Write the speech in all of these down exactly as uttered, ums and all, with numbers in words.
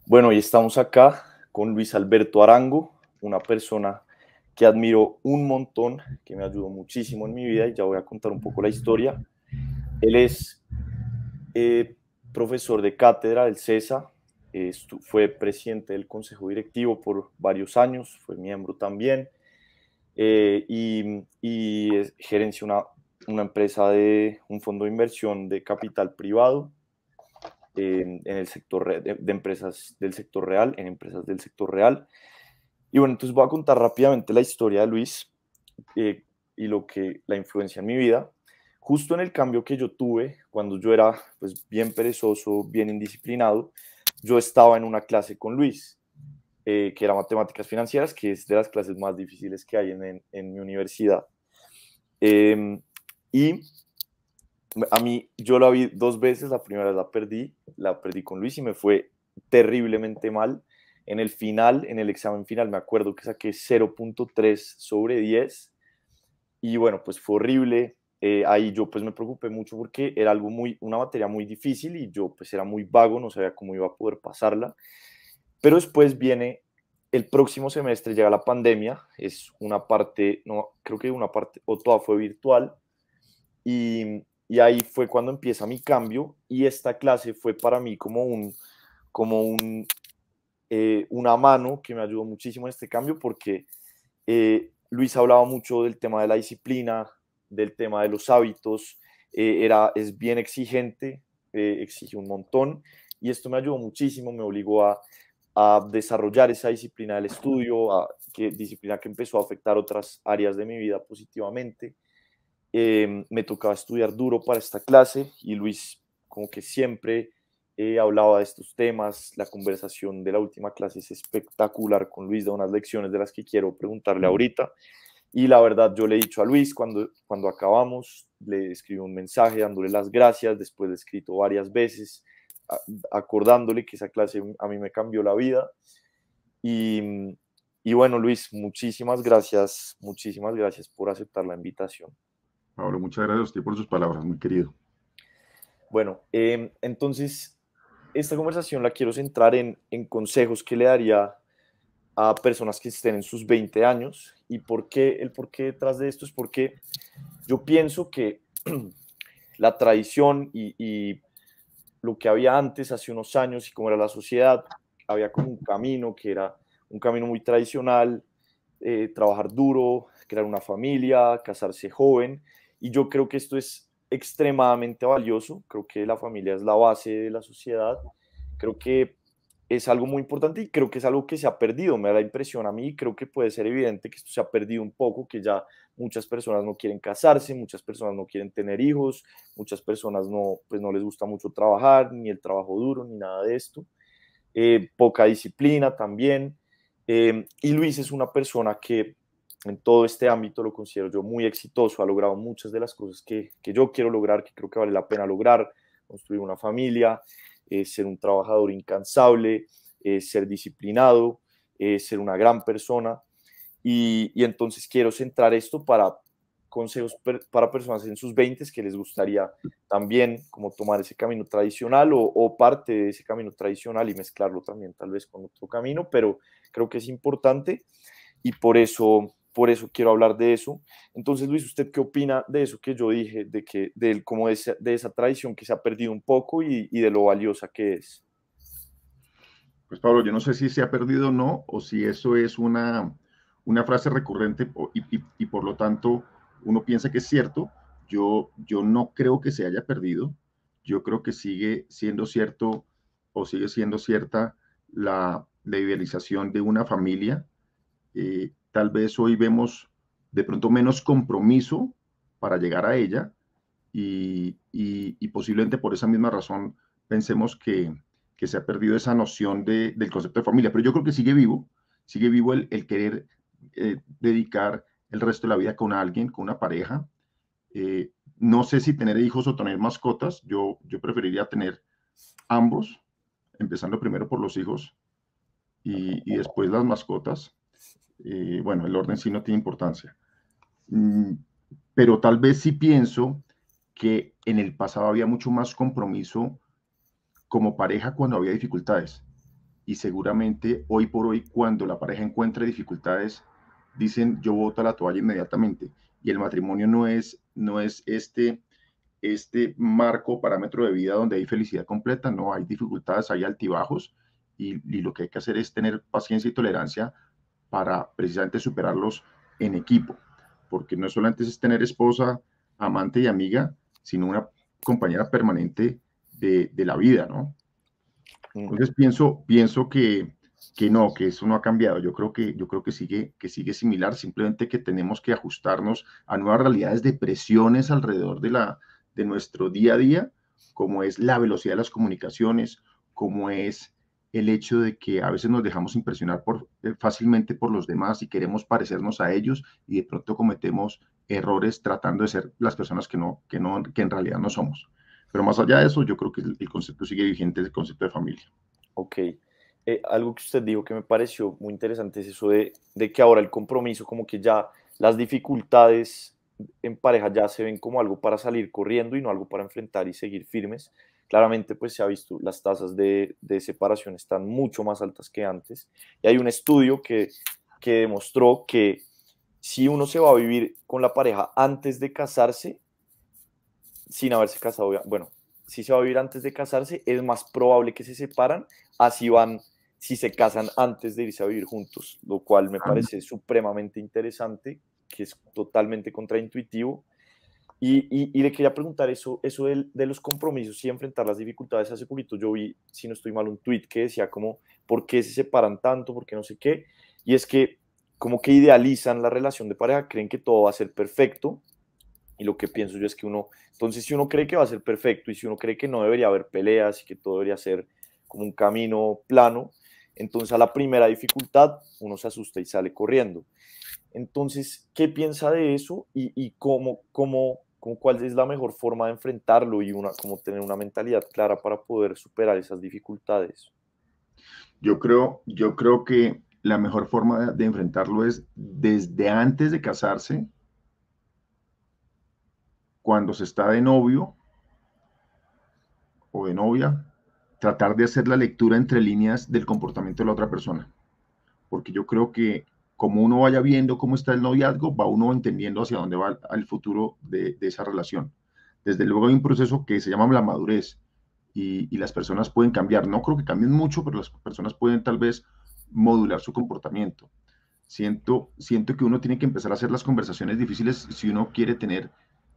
Bueno, y estamos acá con Luis Alberto Arango, una persona que admiro un montón, que me ayudó muchísimo en mi vida y ya voy a contar un poco la historia. Él es eh, profesor de cátedra del CESA, eh, estu- fue presidente del consejo directivo por varios años, fue miembro también eh, y, y es- gerencia una, una empresa de un fondo de inversión de capital privado eh, en el sector re- de, de empresas del sector real, en empresas del sector real. Y bueno, entonces voy a contar rápidamente la historia de Luis eh, y lo que la influencia en mi vida. Justo en el cambio que yo tuve, cuando yo era pues bien perezoso, bien indisciplinado, yo estaba en una clase con Luis, eh, que era matemáticas financieras, que es de las clases más difíciles que hay en, en, en mi universidad. Eh, y a mí, yo la vi dos veces, la primera vez la perdí, la perdí con Luis y me fue terriblemente mal. En el final, en el examen final, me acuerdo que saqué cero punto tres sobre diez y bueno, pues fue horrible. Eh, ahí yo pues me preocupé mucho porque era algo muy, una materia muy difícil y yo pues era muy vago, no sabía cómo iba a poder pasarla. Pero después viene el próximo semestre, llega la pandemia, es una parte, no, creo que una parte, o toda fue virtual, y, y ahí fue cuando empieza mi cambio y esta clase fue para mí como un, como un, eh, una mano que me ayudó muchísimo en este cambio porque eh, Luis hablaba mucho del tema de la disciplina, del tema de los hábitos, eh, era, es bien exigente, eh, exige un montón y esto me ayudó muchísimo, me obligó a, a desarrollar esa disciplina del estudio, a, que, disciplina que empezó a afectar otras áreas de mi vida positivamente. Eh, me tocaba estudiar duro para esta clase y Luis como que siempre eh, hablaba de estos temas. La conversación de la última clase es espectacular con Luis, da unas lecciones de las que quiero preguntarle ahorita. Y la verdad, yo le he dicho a Luis cuando, cuando acabamos, le escribí un mensaje dándole las gracias, después le he escrito varias veces, a, acordándole que esa clase a mí me cambió la vida. Y, y bueno, Luis, muchísimas gracias, muchísimas gracias por aceptar la invitación. Pablo, muchas gracias a usted por sus palabras, muy querido. Bueno, eh, entonces esta conversación la quiero centrar en, en consejos que le daría a personas que estén en sus veinte años. ¿Y por qué? El por qué detrás de esto es porque yo pienso que la tradición y, y lo que había antes, hace unos años, y cómo era la sociedad, había como un camino que era un camino muy tradicional, eh, trabajar duro, crear una familia, casarse joven, y yo creo que esto es extremadamente valioso, creo que la familia es la base de la sociedad, creo que es algo muy importante y creo que es algo que se ha perdido, me da la impresión a mí, creo que puede ser evidente que esto se ha perdido un poco, que ya muchas personas no quieren casarse, muchas personas no quieren tener hijos, muchas personas no, pues no les gusta mucho trabajar, ni el trabajo duro, ni nada de esto. Eh, poca disciplina también. Eh, y Luis es una persona que en todo este ámbito lo considero yo muy exitoso, ha logrado muchas de las cosas que, que yo quiero lograr, que creo que vale la pena lograr, construir una familia, eh, ser un trabajador incansable, eh, ser disciplinado, eh, ser una gran persona. Y, y entonces quiero centrar esto para consejos per, para personas en sus veinte que les gustaría también como tomar ese camino tradicional o, o parte de ese camino tradicional y mezclarlo también tal vez con otro camino, pero creo que es importante y por eso, por eso quiero hablar de eso. Entonces, Luis, ¿usted qué opina de eso que yo dije, de, que, de, como de, esa, de esa tradición que se ha perdido un poco y, y de lo valiosa que es? Pues Pablo, yo no sé si se ha perdido o no, o si eso es una, una frase recurrente y, y, y, por lo tanto uno piensa que es cierto. Yo, yo no creo que se haya perdido. Yo creo que sigue siendo cierto o sigue siendo cierta la, la idealización de una familia. Eh, tal vez hoy vemos de pronto menos compromiso para llegar a ella y, y, y posiblemente por esa misma razón pensemos que, que se ha perdido esa noción de, del concepto de familia, pero yo creo que sigue vivo, sigue vivo el, el querer eh, dedicar el resto de la vida con alguien, con una pareja. Eh, no sé si tener hijos o tener mascotas, yo, yo preferiría tener ambos, empezando primero por los hijos y, y después las mascotas. Eh, bueno, el orden sí no tiene importancia. Mm, pero tal vez sí pienso que en el pasado había mucho más compromiso como pareja cuando había dificultades. y seguramente hoy por hoy cuando la pareja encuentra dificultades, dicen yo boto la toalla inmediatamente y el matrimonio no es, no es este, este marco, parámetro de vida donde hay felicidad completa, no, hay dificultades, hay altibajos y, y lo que hay que hacer es tener paciencia y tolerancia para precisamente superarlos en equipo, porque no solamente es tener esposa, amante y amiga, sino una compañera permanente de, de la vida, ¿no? Entonces pienso, pienso que, que no, que eso no ha cambiado. Yo creo que, yo creo que sigue, que sigue similar, simplemente que tenemos que ajustarnos a nuevas realidades de presiones alrededor de, la, de nuestro día a día, como es la velocidad de las comunicaciones, como es el hecho de que a veces nos dejamos impresionar por, eh, fácilmente por los demás y queremos parecernos a ellos y de pronto cometemos errores tratando de ser las personas que, no, que, no, que en realidad no somos. Pero más allá de eso, yo creo que el, el concepto sigue vigente, el concepto de familia. Ok. Eh, algo que usted dijo que me pareció muy interesante es eso de, de que ahora el compromiso, como que ya las dificultades en pareja ya se ven como algo para salir corriendo y no algo para enfrentar y seguir firmes. Claramente, pues se ha visto, las tasas de, de separación están mucho más altas que antes. Y hay un estudio que, que demostró que si uno se va a vivir con la pareja antes de casarse, sin haberse casado, bueno, si se va a vivir antes de casarse, es más probable que se separan, así van si se casan antes de irse a vivir juntos, lo cual me parece supremamente interesante, que es totalmente contraintuitivo. Y, y, y le quería preguntar eso, eso de, de los compromisos y enfrentar las dificultades. Hace poquito yo vi, si no estoy mal, un tweet que decía como, ¿por qué se separan tanto? ¿Por qué no sé qué? Y es que como que idealizan la relación de pareja, creen que todo va a ser perfecto, y lo que pienso yo es que uno, entonces si uno cree que va a ser perfecto y si uno cree que no debería haber peleas y que todo debería ser como un camino plano, entonces a la primera dificultad uno se asusta y sale corriendo. Entonces, ¿qué piensa de eso y, y cómo, cómo, cómo, cuál es la mejor forma de enfrentarlo y una, cómo tener una mentalidad clara para poder superar esas dificultades? Yo creo, yo creo que la mejor forma de, de enfrentarlo es desde antes de casarse, cuando se está de novio o de novia, tratar de hacer la lectura entre líneas del comportamiento de la otra persona. Porque yo creo que como uno vaya viendo cómo está el noviazgo, va uno entendiendo hacia dónde va el futuro de, de esa relación. Desde luego hay un proceso que se llama la madurez y, y las personas pueden cambiar. No creo que cambien mucho, pero las personas pueden tal vez modular su comportamiento. Siento, siento que uno tiene que empezar a hacer las conversaciones difíciles si uno quiere tener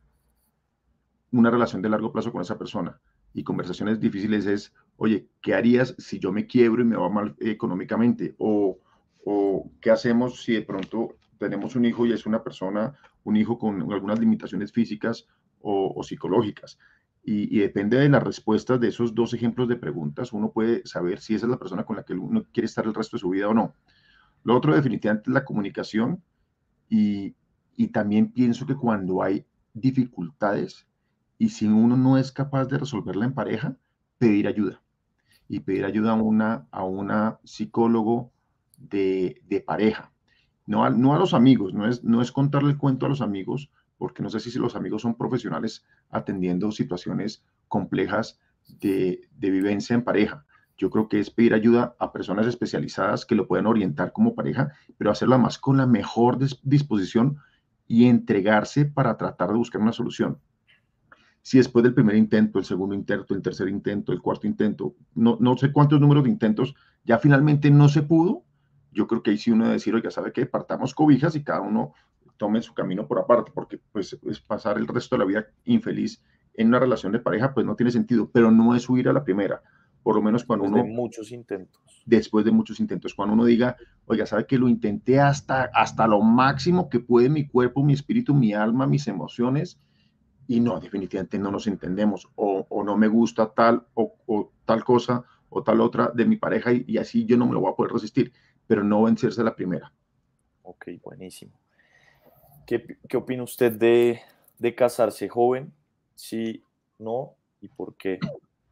una relación de largo plazo con esa persona. Y conversaciones difíciles es, oye, ¿qué harías si yo me quiebro y me va mal económicamente? O, o ¿qué hacemos si de pronto tenemos un hijo y es una persona, un hijo con algunas limitaciones físicas o, o psicológicas? Y, y, depende de las respuestas de esos dos ejemplos de preguntas, uno puede saber si esa es la persona con la que uno quiere estar el resto de su vida o no. Lo otro definitivamente es la comunicación y, y también pienso que cuando hay dificultades y si uno no es capaz de resolverla en pareja, pedir ayuda y pedir ayuda a una, a una psicólogo de, de pareja. No a, no a los amigos, no es, no es contarle el cuento a los amigos, porque no sé si los amigos son profesionales atendiendo situaciones complejas de, de vivencia en pareja. Yo creo que es pedir ayuda a personas especializadas que lo puedan orientar como pareja, pero hacerla más con la mejor disposición y entregarse para tratar de buscar una solución. Si después del primer intento, el segundo intento, el tercer intento, el cuarto intento, no, no sé cuántos números de intentos, ya finalmente no se pudo, yo creo que ahí sí uno debe decir, oiga, ¿sabe qué? Partamos cobijas y cada uno tome su camino por aparte, porque pues es pasar el resto de la vida infeliz en una relación de pareja, pues no tiene sentido, pero no es huir a la primera, por lo menos cuando Después de uno, muchos intentos. después de muchos intentos, cuando uno diga, oiga, ¿sabe que lo intenté hasta, hasta lo máximo que puede mi cuerpo, mi espíritu, mi alma, mis emociones? Y no, definitivamente no nos entendemos, o, o no me gusta tal o, o, tal cosa o tal otra de mi pareja y, y así yo no me lo voy a poder resistir, pero no vencerse a la primera. Ok, buenísimo. ¿Qué, qué opina usted de, de casarse joven? Sí, no, ¿y por qué?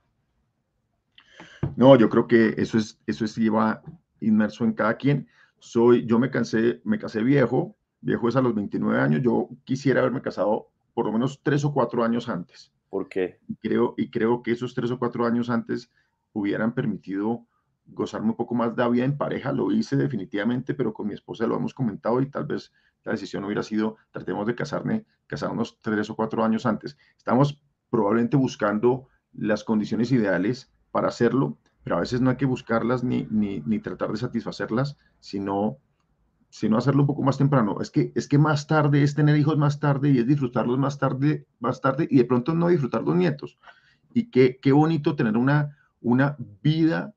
No, yo creo que eso es, eso es lleva inmerso en cada quien. Soy, yo me casé, me casé viejo, viejo es a los veintinueve años, yo quisiera haberme casado por lo menos tres o cuatro años antes. ¿Por qué? Y creo, y creo que esos tres o cuatro años antes hubieran permitido gozarme un poco más de la vida en pareja. Lo hice definitivamente, pero con mi esposa lo hemos comentado y tal vez la decisión hubiera sido, tratemos de casarme, casarnos tres o cuatro años antes. Estamos probablemente buscando las condiciones ideales para hacerlo, pero a veces no hay que buscarlas ni, ni, ni tratar de satisfacerlas, sino, sino hacerlo un poco más temprano. Es que, es que más tarde es tener hijos más tarde y es disfrutarlos más tarde, más tarde y de pronto no disfrutar los nietos. Y qué, qué bonito tener una, una vida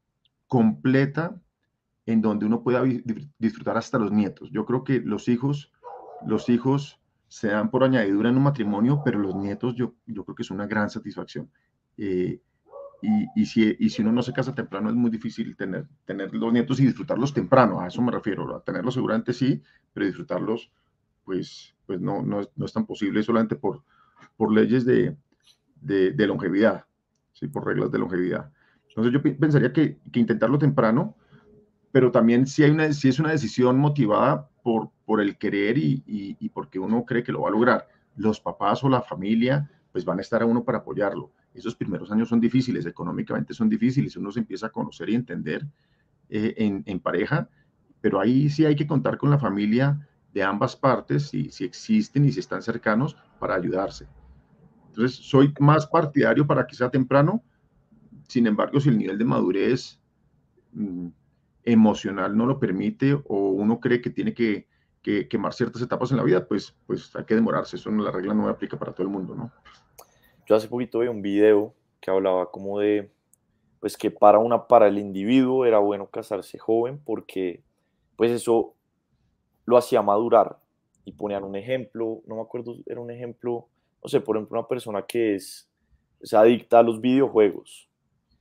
completa en donde uno pueda disfrutar hasta los nietos. Yo creo que los hijos, los hijos se dan por añadidura en un matrimonio, pero los nietos yo, yo creo que es una gran satisfacción. Eh, y, y, si, y si uno no se casa temprano es muy difícil tener, tener los nietos y disfrutarlos temprano, a eso me refiero. A tenerlos seguramente sí, pero disfrutarlos pues, pues no, no, es, no es tan posible solamente por, por leyes de, de, de longevidad, ¿sí? Por reglas de longevidad. Entonces yo pensaría que, que intentarlo temprano, pero también si, hay una, si es una decisión motivada por, por el querer y, y, y porque uno cree que lo va a lograr. Los papás o la familia pues van a estar a uno para apoyarlo. Esos primeros años son difíciles, económicamente son difíciles, uno se empieza a conocer y entender eh, en, en pareja, pero ahí sí hay que contar con la familia de ambas partes, si, si existen y si están cercanos, para ayudarse. Entonces, soy más partidario para que sea temprano. Sin embargo, si el nivel de madurez mmm, emocional no lo permite o uno cree que tiene que, que quemar ciertas etapas en la vida, pues, pues hay que demorarse. Eso no, la regla no aplica para todo el mundo, ¿no? Yo hace poquito vi un video que hablaba como de, pues que para una, para el individuo era bueno casarse joven porque, pues eso lo hacía madurar y ponían un ejemplo, no me acuerdo, era un ejemplo, no sé, por ejemplo, una persona que es, es adicta a los videojuegos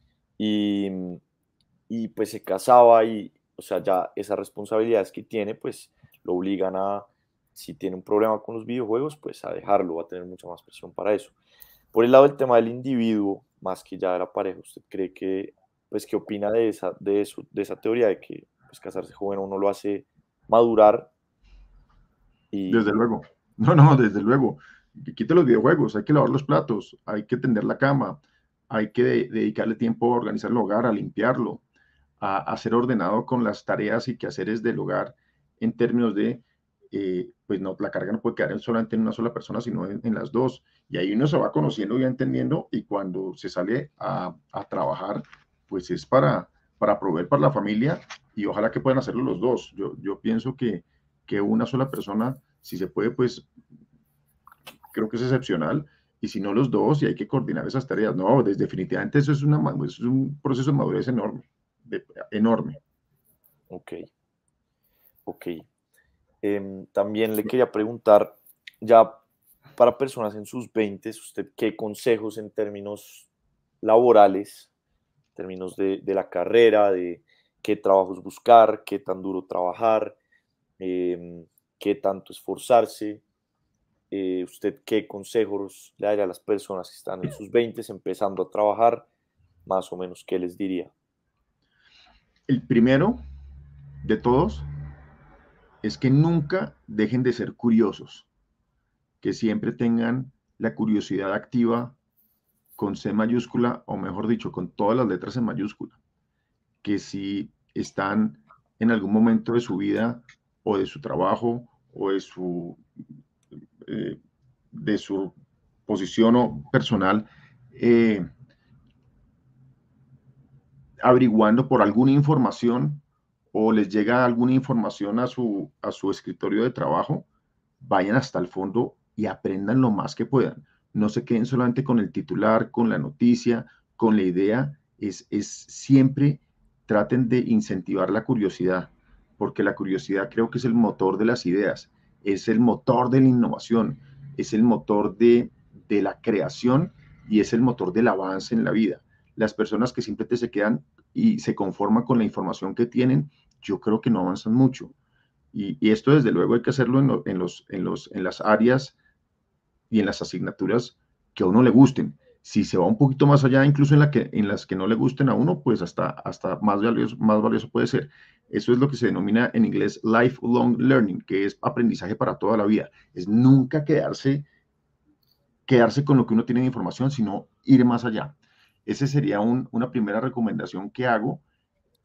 y, y pues se casaba y, o sea, ya esas responsabilidades que tiene, pues lo obligan a, si tiene un problema con los videojuegos, pues a dejarlo, va a tener mucha más presión para eso. Por el lado del tema del individuo, más que ya de la pareja, ¿usted cree que, pues, qué opina de esa, de eso, de esa teoría de que, pues, casarse joven a uno lo hace madurar? Desde Y, luego. No, no, desde luego. Quite los videojuegos, hay que lavar los platos, hay que tender la cama, hay que de dedicarle tiempo a organizar el hogar, a limpiarlo, a, a ser ordenado con las tareas y quehaceres del hogar en términos de, eh, pues no, la carga no puede quedar solamente en una sola persona, sino en, en las dos. Y ahí uno se va conociendo y entendiendo y cuando se sale a, a trabajar, pues es para, para proveer para la familia y ojalá que puedan hacerlo los dos. Yo, yo pienso que, que una sola persona, si se puede, pues creo que es excepcional. Y si no los dos, y hay que coordinar esas tareas. No, desde, definitivamente eso es, una, eso es un proceso de madurez enorme, de, enorme. ok, ok. Em, también le quería preguntar, ya para personas en sus veintes, ¿usted qué consejos en términos laborales, en términos de, de la carrera, de qué trabajos buscar, qué tan duro trabajar, eh, qué tanto esforzarse? Eh, ¿Usted qué consejos le daría a las personas que están en sus veintes empezando a trabajar? Más o menos, ¿qué les diría? El primero de todos es que nunca dejen de ser curiosos, que siempre tengan la curiosidad activa con C mayúscula, o mejor dicho, con todas las letras en mayúscula, que si están en algún momento de su vida o de su trabajo o de su, eh, de su posición o personal, eh, averiguando por alguna información o les llega alguna información a su, a su escritorio de trabajo, vayan hasta el fondo y aprendan lo más que puedan. No se queden solamente con el titular, con la noticia, con la idea. Es, es siempre traten de incentivar la curiosidad, porque la curiosidad creo que es el motor de las ideas, es el motor de la innovación, es el motor de, de la creación y es el motor del avance en la vida. Las personas que simplemente se quedan y se conforman con la información que tienen, yo creo que no avanzan mucho. Y, y esto desde luego hay que hacerlo en, lo, en, los, en, los, en las áreas y en las asignaturas que a uno le gusten. Si se va un poquito más allá, incluso en, la que, en las que no le gusten a uno, pues hasta, hasta más, valioso, más valioso puede ser. Eso es lo que se denomina en inglés lifelong learning, que es aprendizaje para toda la vida. Es nunca quedarse, quedarse con lo que uno tiene de información, sino ir más allá. Esa sería un, una primera recomendación que hago.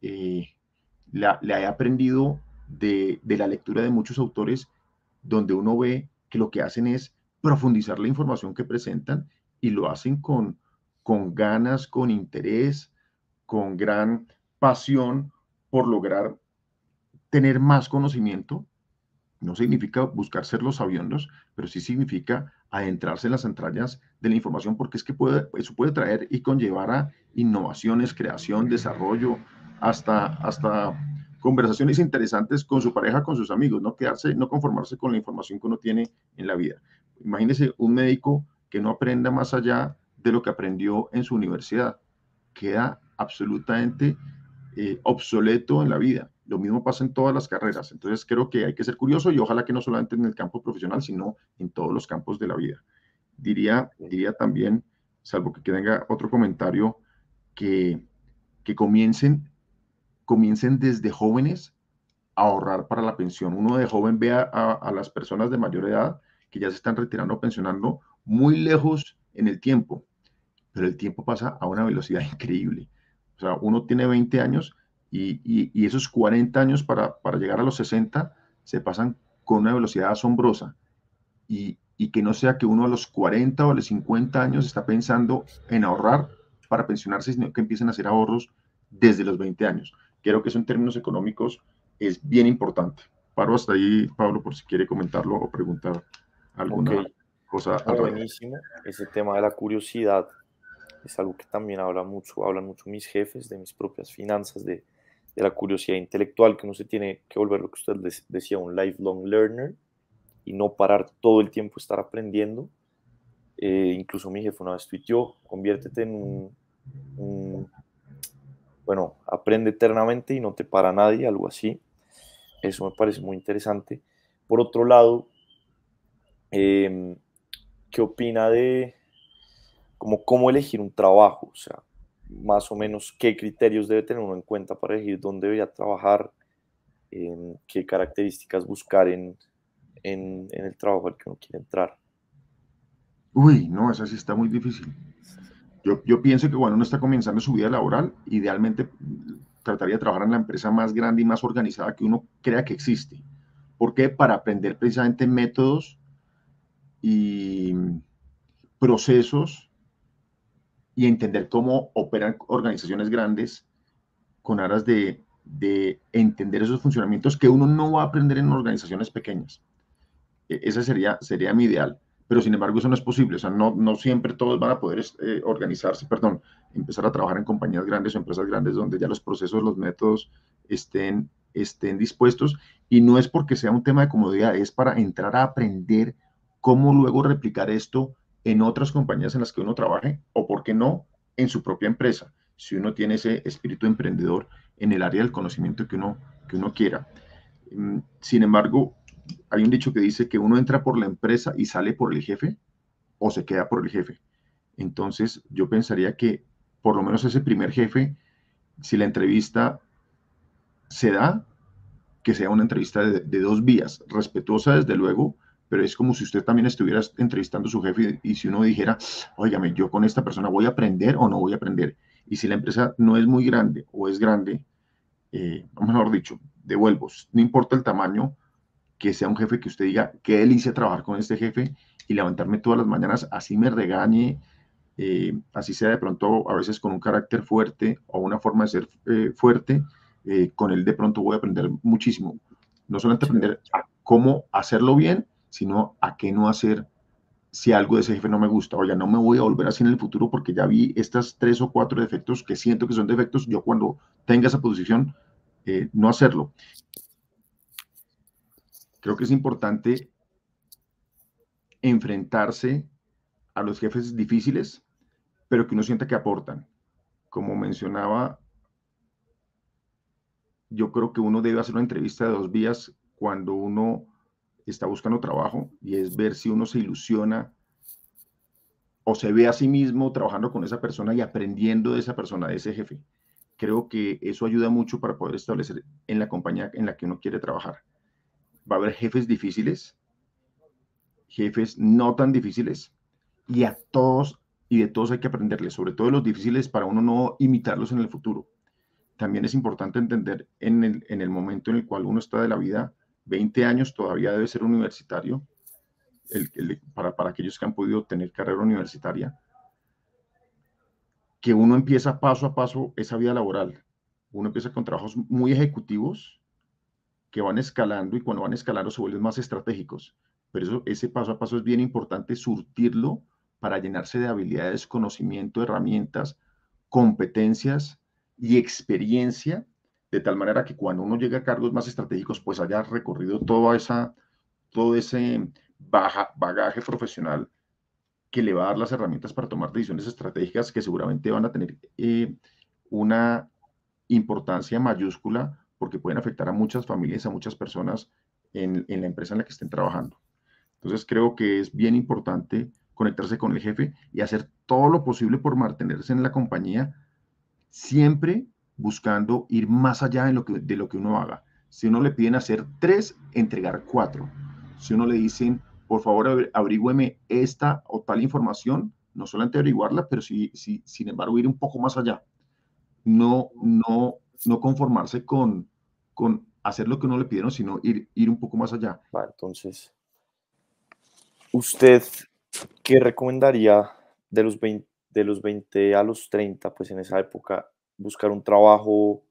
eh, la, la he aprendido de, de la lectura de muchos autores, donde uno ve que lo que hacen es profundizar la información que presentan y lo hacen con, con ganas, con interés, con gran pasión por lograr tener más conocimiento. No significa buscar ser los sabiondos, pero sí significa adentrarse en las entrañas de la información, porque es que puede, eso puede traer y conllevar a innovaciones, creación, desarrollo, hasta, hasta conversaciones interesantes con su pareja, con sus amigos, no quedarse, no conformarse con la información que uno tiene en la vida. Imagínese un médico que no aprenda más allá de lo que aprendió en su universidad. Queda absolutamente eh, obsoleto en la vida. Lo mismo pasa en todas las carreras. Entonces creo que hay que ser curioso y ojalá que no solamente en el campo profesional, sino en todos los campos de la vida. Diría, diría también, salvo que tenga otro comentario, que, que comiencen, comiencen desde jóvenes a ahorrar para la pensión. Uno de joven ve a, a, a las personas de mayor edad que ya se están retirando o pensionando muy lejos en el tiempo, pero el tiempo pasa a una velocidad increíble. O sea, uno tiene veinte años y, y, y esos cuarenta años para, para, llegar a los sesenta se pasan con una velocidad asombrosa. Y, y que no sea que uno a los cuarenta o a los cincuenta años está pensando en ahorrar para pensionarse, sino que empiecen a hacer ahorros desde los veinte años. Creo que eso en términos económicos es bien importante. Paro hasta ahí, Pablo, por si quiere comentarlo o preguntar Ok, alguna cosa no, al respecto. buenísimo. Ese tema de la curiosidad es algo que también habla mucho, hablan mucho mis jefes de mis propias finanzas, de, de la curiosidad intelectual, que uno se tiene que volver lo que usted decía, un lifelong learner y no parar todo el tiempo estar aprendiendo. Eh, incluso mi jefe una vez tuiteó, conviértete en un, un, bueno, aprende eternamente y no te para nadie, algo así. Eso me parece muy interesante. Por otro lado, eh, ¿qué opina de como cómo elegir un trabajo? O sea, más o menos qué criterios debe tener uno en cuenta para elegir dónde debería trabajar, eh, qué características buscar en, en, en el trabajo al que uno quiere entrar. Uy, no, esa sí está muy difícil. Yo, yo pienso que cuando uno está comenzando su vida laboral, idealmente trataría de trabajar en la empresa más grande y más organizada que uno crea que existe. ¿Por qué? Para aprender precisamente métodos y procesos y entender cómo operan organizaciones grandes con aras de, de entender esos funcionamientos que uno no va a aprender en organizaciones pequeñas. E, ese sería, sería mi ideal. Pero sin embargo eso no es posible, o sea, no, no siempre todos van a poder eh, organizarse, perdón, empezar a trabajar en compañías grandes o empresas grandes donde ya los procesos, los métodos estén, estén dispuestos, y no es porque sea un tema de comodidad, es para entrar a aprender cómo luego replicar esto en otras compañías en las que uno trabaje, o por qué no, en su propia empresa, si uno tiene ese espíritu emprendedor en el área del conocimiento que uno, que uno quiera. Sin embargo, hay un dicho que dice que uno entra por la empresa y sale por el jefe, o se queda por el jefe. Entonces, yo pensaría que por lo menos ese primer jefe, si la entrevista se da, que sea una entrevista de, de dos vías, respetuosa desde luego, pero es como si usted también estuviera entrevistando a su jefe y, y si uno dijera, óigame, yo con esta persona voy a aprender o no voy a aprender. Y si la empresa no es muy grande o es grande, eh, mejor dicho, devuelvo, no importa el tamaño, que sea un jefe que usted diga, qué delicia trabajar con este jefe y levantarme todas las mañanas, así me regañe, eh, así sea de pronto a veces con un carácter fuerte o una forma de ser eh, fuerte, eh, con él de pronto voy a aprender muchísimo. No solamente Chévere. aprender a cómo hacerlo bien, sino a qué no hacer si algo de ese jefe no me gusta. Oye, no me voy a volver así en el futuro porque ya vi estas tres o cuatro defectos que siento que son defectos. Yo cuando tenga esa posición, eh, no hacerlo. Creo que es importante enfrentarse a los jefes difíciles, pero que uno sienta que aportan. Como mencionaba, yo creo que uno debe hacer una entrevista de dos vías cuando uno está buscando trabajo, y es ver si uno se ilusiona o se ve a sí mismo trabajando con esa persona y aprendiendo de esa persona, de ese jefe. Creo que eso ayuda mucho para poder establecer en la compañía en la que uno quiere trabajar. Va a haber jefes difíciles, jefes no tan difíciles, y a todos y de todos hay que aprenderles, sobre todo de los difíciles para uno no imitarlos en el futuro. también es importante entender en el, en el momento en el cual uno está de la vida, veinte años todavía debe ser universitario, el, el, para, para aquellos que han podido tener carrera universitaria, que uno empieza paso a paso esa vida laboral. Uno empieza con trabajos muy ejecutivos que van escalando y cuando van escalando se vuelven más estratégicos. Pero eso, ese paso a paso es bien importante surtirlo para llenarse de habilidades, conocimiento, herramientas, competencias y experiencia, de tal manera que cuando uno llega a cargos más estratégicos, pues haya recorrido toda esa, todo ese baja, bagaje profesional que le va a dar las herramientas para tomar decisiones estratégicas que seguramente van a tener eh, una importancia mayúscula porque pueden afectar a muchas familias, a muchas personas en, en la empresa en la que estén trabajando. Entonces creo que es bien importante conectarse con el jefe y hacer todo lo posible por mantenerse en la compañía, siempre buscando ir más allá de lo que, de lo que uno haga. Si uno le piden hacer tres, entregar cuatro. Si uno le dicen, por favor, averígüeme esta o tal información, no solamente averiguarla, pero sí, sí, sin embargo, ir un poco más allá. No, no, no conformarse con, con hacer lo que uno le pidieron, sino ir, ir un poco más allá. Vale, entonces, ¿usted qué recomendaría de los veinte, de los veinte a los treinta, pues en esa época, buscar un trabajo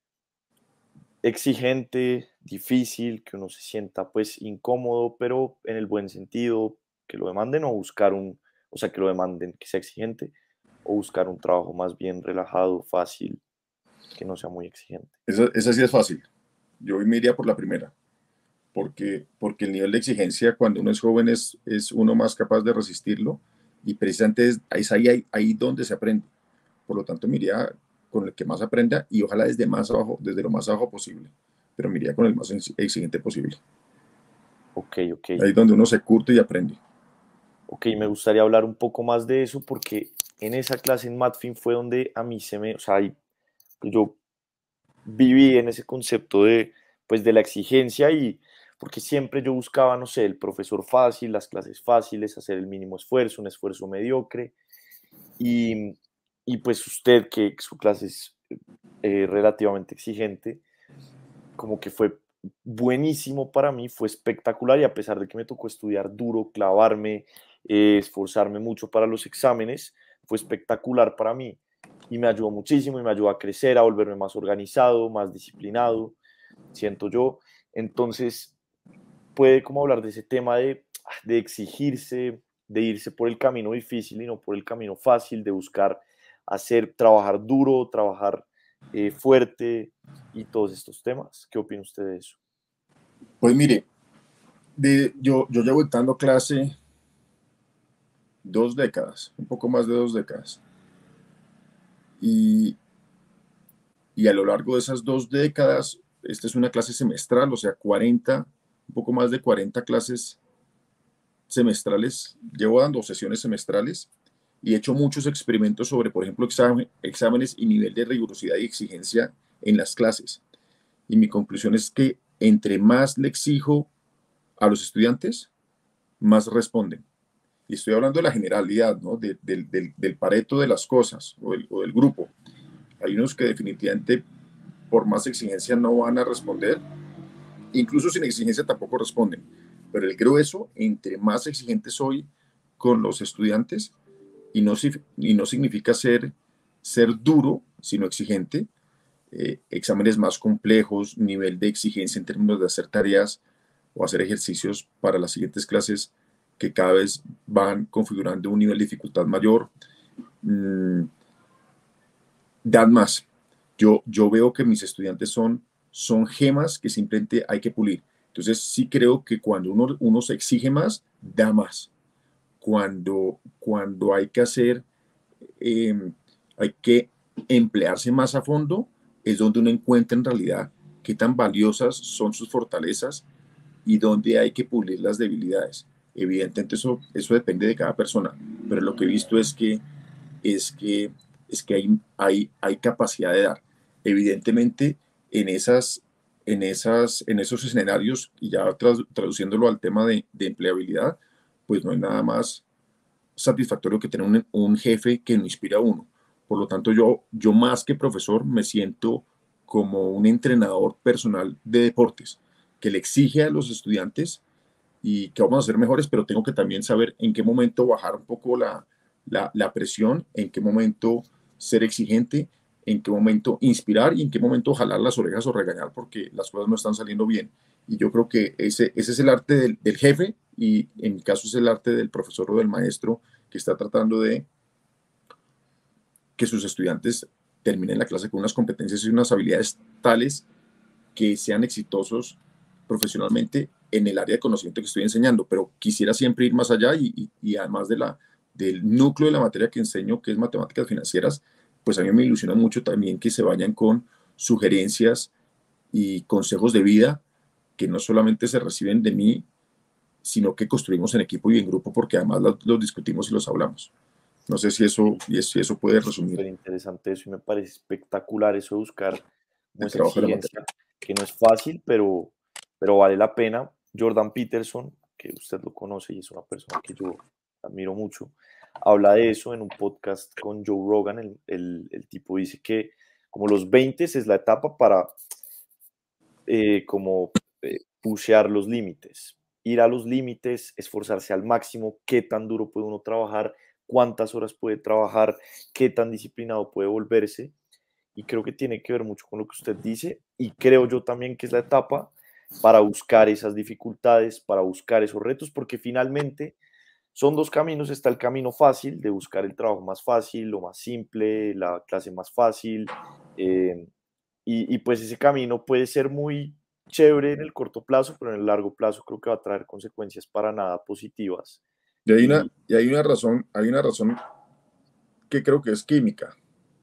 exigente, difícil, que uno se sienta pues incómodo, pero en el buen sentido, que lo demanden, o buscar un, o sea, que lo demanden, que sea exigente, o buscar un trabajo más bien relajado, fácil, que no sea muy exigente? Esa, esa sí es fácil. Yo me iría por la primera, porque, porque el nivel de exigencia cuando uno es joven es, es uno más capaz de resistirlo y precisamente es, es ahí, ahí, ahí donde se aprende. Por lo tanto, me iría con el que más aprenda y ojalá desde más abajo, desde lo más abajo posible, pero me iría con el más exigente posible. Ok, ok. Ahí es donde uno se curte y aprende. Ok, me gustaría hablar un poco más de eso porque en esa clase en Matfin fue donde a mí se me, o sea, ahí yo viví en ese concepto de, pues, de la exigencia y porque siempre yo buscaba, no sé, el profesor fácil, las clases fáciles, hacer el mínimo esfuerzo, un esfuerzo mediocre y, y pues usted que su clase es eh, relativamente exigente, como que fue buenísimo para mí, fue espectacular y a pesar de que me tocó estudiar duro, clavarme, eh, esforzarme mucho para los exámenes, fue espectacular para mí y me ayudó muchísimo y me ayudó a crecer, a volverme más organizado, más disciplinado, siento yo. Entonces, puede como hablar de ese tema de, de exigirse, de irse por el camino difícil y no por el camino fácil, de buscar hacer, trabajar duro, trabajar eh, fuerte y todos estos temas. ¿Qué opina usted de eso? Pues mire, de, yo, yo llevo dando clase dos décadas, un poco más de dos décadas. Y, y a lo largo de esas dos décadas, esta es una clase semestral, o sea, cuarenta, un poco más de cuarenta clases semestrales. Llevo dando sesiones semestrales y he hecho muchos experimentos sobre, por ejemplo, examen, exámenes y nivel de rigurosidad y exigencia en las clases. Y mi conclusión es que entre más le exijo a los estudiantes, más responden. Y estoy hablando de la generalidad, ¿no? de, de, de, del pareto de las cosas o del, o del grupo. Hay unos que definitivamente por más exigencia no van a responder, incluso sin exigencia tampoco responden, pero el grueso, entre más exigente soy con los estudiantes, y no, y no significa ser, ser duro, sino exigente, eh, exámenes más complejos, nivel de exigencia en términos de hacer tareas o hacer ejercicios para las siguientes clases que cada vez van configurando un nivel de dificultad mayor, mmm, dan más. Yo, yo veo que mis estudiantes son, son gemas que simplemente hay que pulir. Entonces sí creo que cuando uno, uno se exige más, da más. Cuando, cuando hay que hacer, eh, hay que emplearse más a fondo, es donde uno encuentra en realidad qué tan valiosas son sus fortalezas y dónde hay que pulir las debilidades. Evidentemente eso, eso depende de cada persona, pero lo que he visto es que, es que, es que hay, hay, hay capacidad de dar. Evidentemente en, esas, en, esas, en esos escenarios, y ya traduciéndolo al tema de, de empleabilidad, pues no hay nada más satisfactorio que tener un, un jefe que nos inspira a uno. Por lo tanto, yo, yo más que profesor me siento como un entrenador personal de deportes, que le exige a los estudiantes y que vamos a ser mejores, pero tengo que también saber en qué momento bajar un poco la, la, la presión, en qué momento ser exigente, en qué momento inspirar y en qué momento jalar las orejas o regañar porque las cosas no están saliendo bien. Y yo creo que ese, ese es el arte del, del jefe y en mi caso es el arte del profesor o del maestro que está tratando de que sus estudiantes terminen la clase con unas competencias y unas habilidades tales que sean exitosos profesionalmente en el área de conocimiento que estoy enseñando, pero quisiera siempre ir más allá y, y, y además de la, del núcleo de la materia que enseño, que es matemáticas financieras, pues a mí me ilusiona mucho también que se vayan con sugerencias y consejos de vida que no solamente se reciben de mí, sino que construimos en equipo y en grupo, porque además los, los discutimos y los hablamos. No sé si eso, si eso puede resumir. Súper interesante eso y me parece espectacular eso de buscar como El esa trabajo de la materia. exigencia, que no es fácil, pero, pero vale la pena. Jordan Peterson, que usted lo conoce y es una persona que yo admiro mucho, habla de eso en un podcast con Joe Rogan. El, el, el tipo dice que como los veinte es la etapa para eh, como eh, pushear los límites, ir a los límites, esforzarse al máximo, qué tan duro puede uno trabajar, cuántas horas puede trabajar, qué tan disciplinado puede volverse. Y creo que tiene que ver mucho con lo que usted dice y creo yo también que es la etapa para buscar esas dificultades, para buscar esos retos, porque finalmente son dos caminos. Está el camino fácil de buscar el trabajo más fácil, lo más simple, la clase más fácil, eh, y, y pues ese camino puede ser muy chévere en el corto plazo, pero en el largo plazo creo que va a traer consecuencias para nada positivas. Y hay una, Y y hay una razón, hay una razón que creo que es química,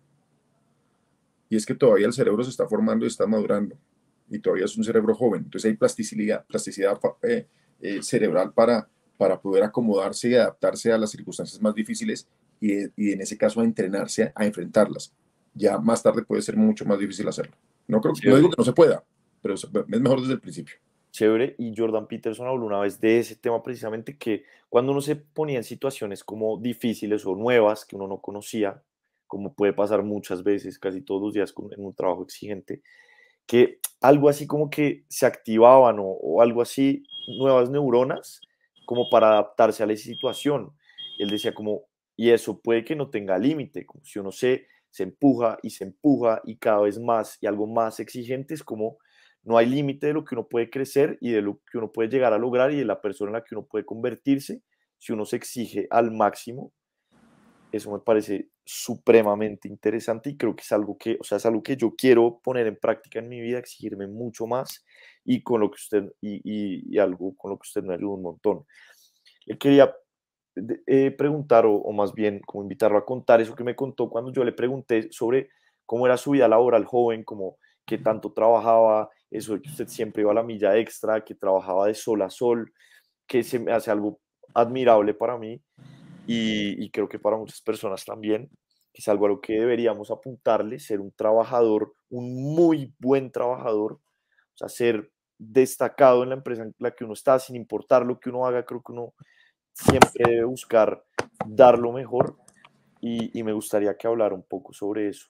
y es que todavía el cerebro se está formando y está madurando, y todavía es un cerebro joven, entonces hay plasticidad, plasticidad eh, eh, cerebral para, para poder acomodarse y adaptarse a las circunstancias más difíciles y, y en ese caso a entrenarse a, a enfrentarlas. Ya más tarde puede ser mucho más difícil hacerlo. No, creo, no digo chévere, que no se pueda, pero es mejor desde el principio. chévere. Y Jordan Peterson habló una vez de ese tema precisamente, que cuando uno se ponía en situaciones como difíciles o nuevas que uno no conocía, como puede pasar muchas veces, casi todos los días con- en un trabajo exigente, que algo así como que se activaban o, o algo así, nuevas neuronas, como para adaptarse a la situación. Él decía como, y eso puede que no tenga límite, como si uno se, se empuja y se empuja y cada vez más y algo más exigente, es como no hay límite de lo que uno puede crecer y de lo que uno puede llegar a lograr y de la persona en la que uno puede convertirse si uno se exige al máximo. Eso me parece supremamente interesante y creo que es algo que, o sea, es algo que yo quiero poner en práctica en mi vida, exigirme mucho más y con lo que usted, y, y, y algo con lo que usted me ayuda un montón. Le quería de- eh, preguntar, o, o más bien como invitarlo a contar eso que me contó cuando yo le pregunté sobre cómo era su vida laboral joven, como qué tanto trabajaba, eso de que usted siempre iba a la milla extra, que trabajaba de sol a sol, que se me hace algo admirable para mí y, y creo que para muchas personas también, que es algo a lo que deberíamos apuntarle, ser un trabajador, un muy buen trabajador, o sea, ser destacado en la empresa en la que uno está, sin importar lo que uno haga. Creo que uno siempre debe buscar dar lo mejor y, y me gustaría que hablara un poco sobre eso.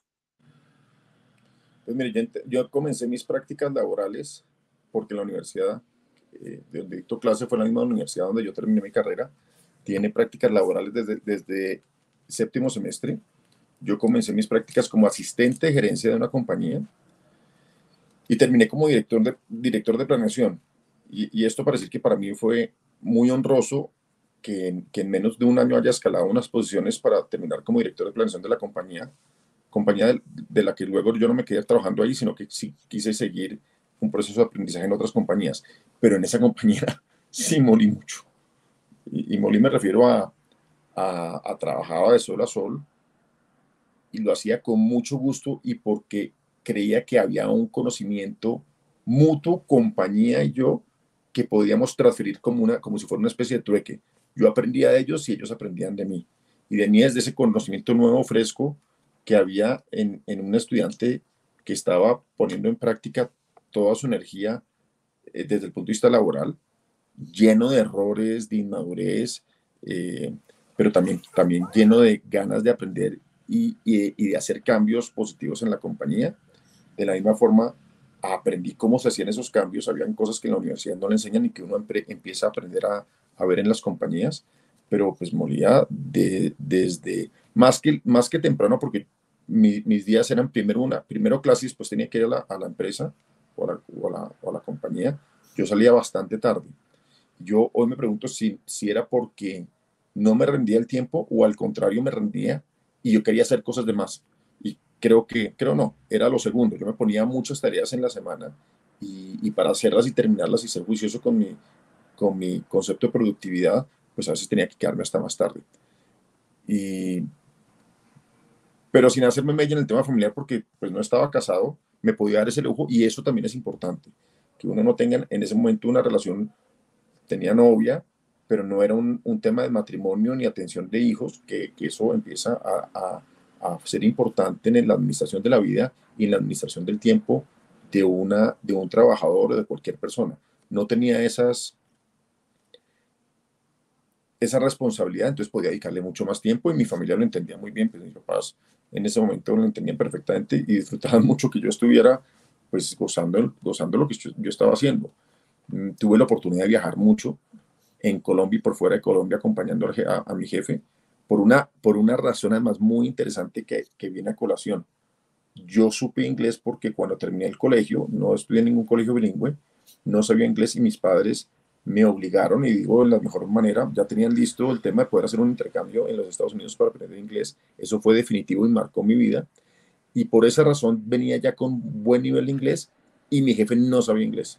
Pues mire, yo, ent- yo comencé mis prácticas laborales porque la universidad eh, de donde dicto clase fue la misma universidad donde yo terminé mi carrera. Tiene prácticas laborales desde, desde séptimo semestre. Yo comencé mis prácticas como asistente de gerencia de una compañía y terminé como director de, director de planeación. Y, y esto para decir que para mí fue muy honroso que, en- que en menos de un año haya escalado unas posiciones para terminar como director de planeación de la compañía, compañía de, de la que luego yo no me quedé trabajando ahí, sino que sí quise seguir un proceso de aprendizaje en otras compañías. Pero en esa compañía sí molí mucho. Y, y molí me refiero a, a, a trabajaba de sol a sol y lo hacía con mucho gusto y porque creía que había un conocimiento mutuo, compañía y yo, que podíamos transferir como, una, como si fuera una especie de trueque. Yo aprendía de ellos y ellos aprendían de mí. Y de mí es de ese conocimiento nuevo, fresco, que había en, en un estudiante que estaba poniendo en práctica toda su energía eh, desde el punto de vista laboral, lleno de errores, de inmadurez, eh, pero también, también lleno de ganas de aprender y, y, y, de hacer cambios positivos en la compañía. De la misma forma, aprendí cómo se hacían esos cambios. Habían cosas que en la universidad no le enseñan y que uno empieza a aprender a, a ver en las compañías, pero pues molía de, desde, más que, más que temprano, porque mi, mis días eran primero, una, primero clase y después tenía que ir a la, a la empresa o a la, o, a la, o a la compañía. Yo salía bastante tarde. Yo hoy me pregunto si, si era porque no me rendía el tiempo o al contrario me rendía y yo quería hacer cosas de más. Y creo que, creo no, era lo segundo. Yo me ponía muchas tareas en la semana y, y para hacerlas y terminarlas y ser juicioso con mi, con mi concepto de productividad, pues a veces tenía que quedarme hasta más tarde. Y, pero sin hacerme mella en el tema familiar porque pues no estaba casado, me podía dar ese lujo y eso también es importante, que uno no tenga en ese momento una relación. Tenía novia, pero no era un, un tema de matrimonio ni atención de hijos, que, que eso empieza a, a, a ser importante en la administración de la vida y en la administración del tiempo de, una, de un trabajador o de cualquier persona. No tenía esas, esa responsabilidad, entonces podía dedicarle mucho más tiempo y mi familia lo entendía muy bien, pues mis papás en ese momento lo entendían perfectamente y disfrutaban mucho que yo estuviera pues gozando, gozando lo que yo, yo estaba haciendo. Mm, Tuve la oportunidad de viajar mucho en Colombia y por fuera de Colombia acompañando a, a mi jefe por una, por una razón además muy interesante que, que viene a colación. Yo supe inglés porque cuando terminé el colegio, no estudié en ningún colegio bilingüe, no sabía inglés y mis padres me obligaron, y digo de la mejor manera, ya tenían listo el tema de poder hacer un intercambio en los Estados Unidos para aprender inglés. Eso fue definitivo y marcó mi vida. Y por esa razón venía ya con buen nivel de inglés y mi jefe no sabía inglés.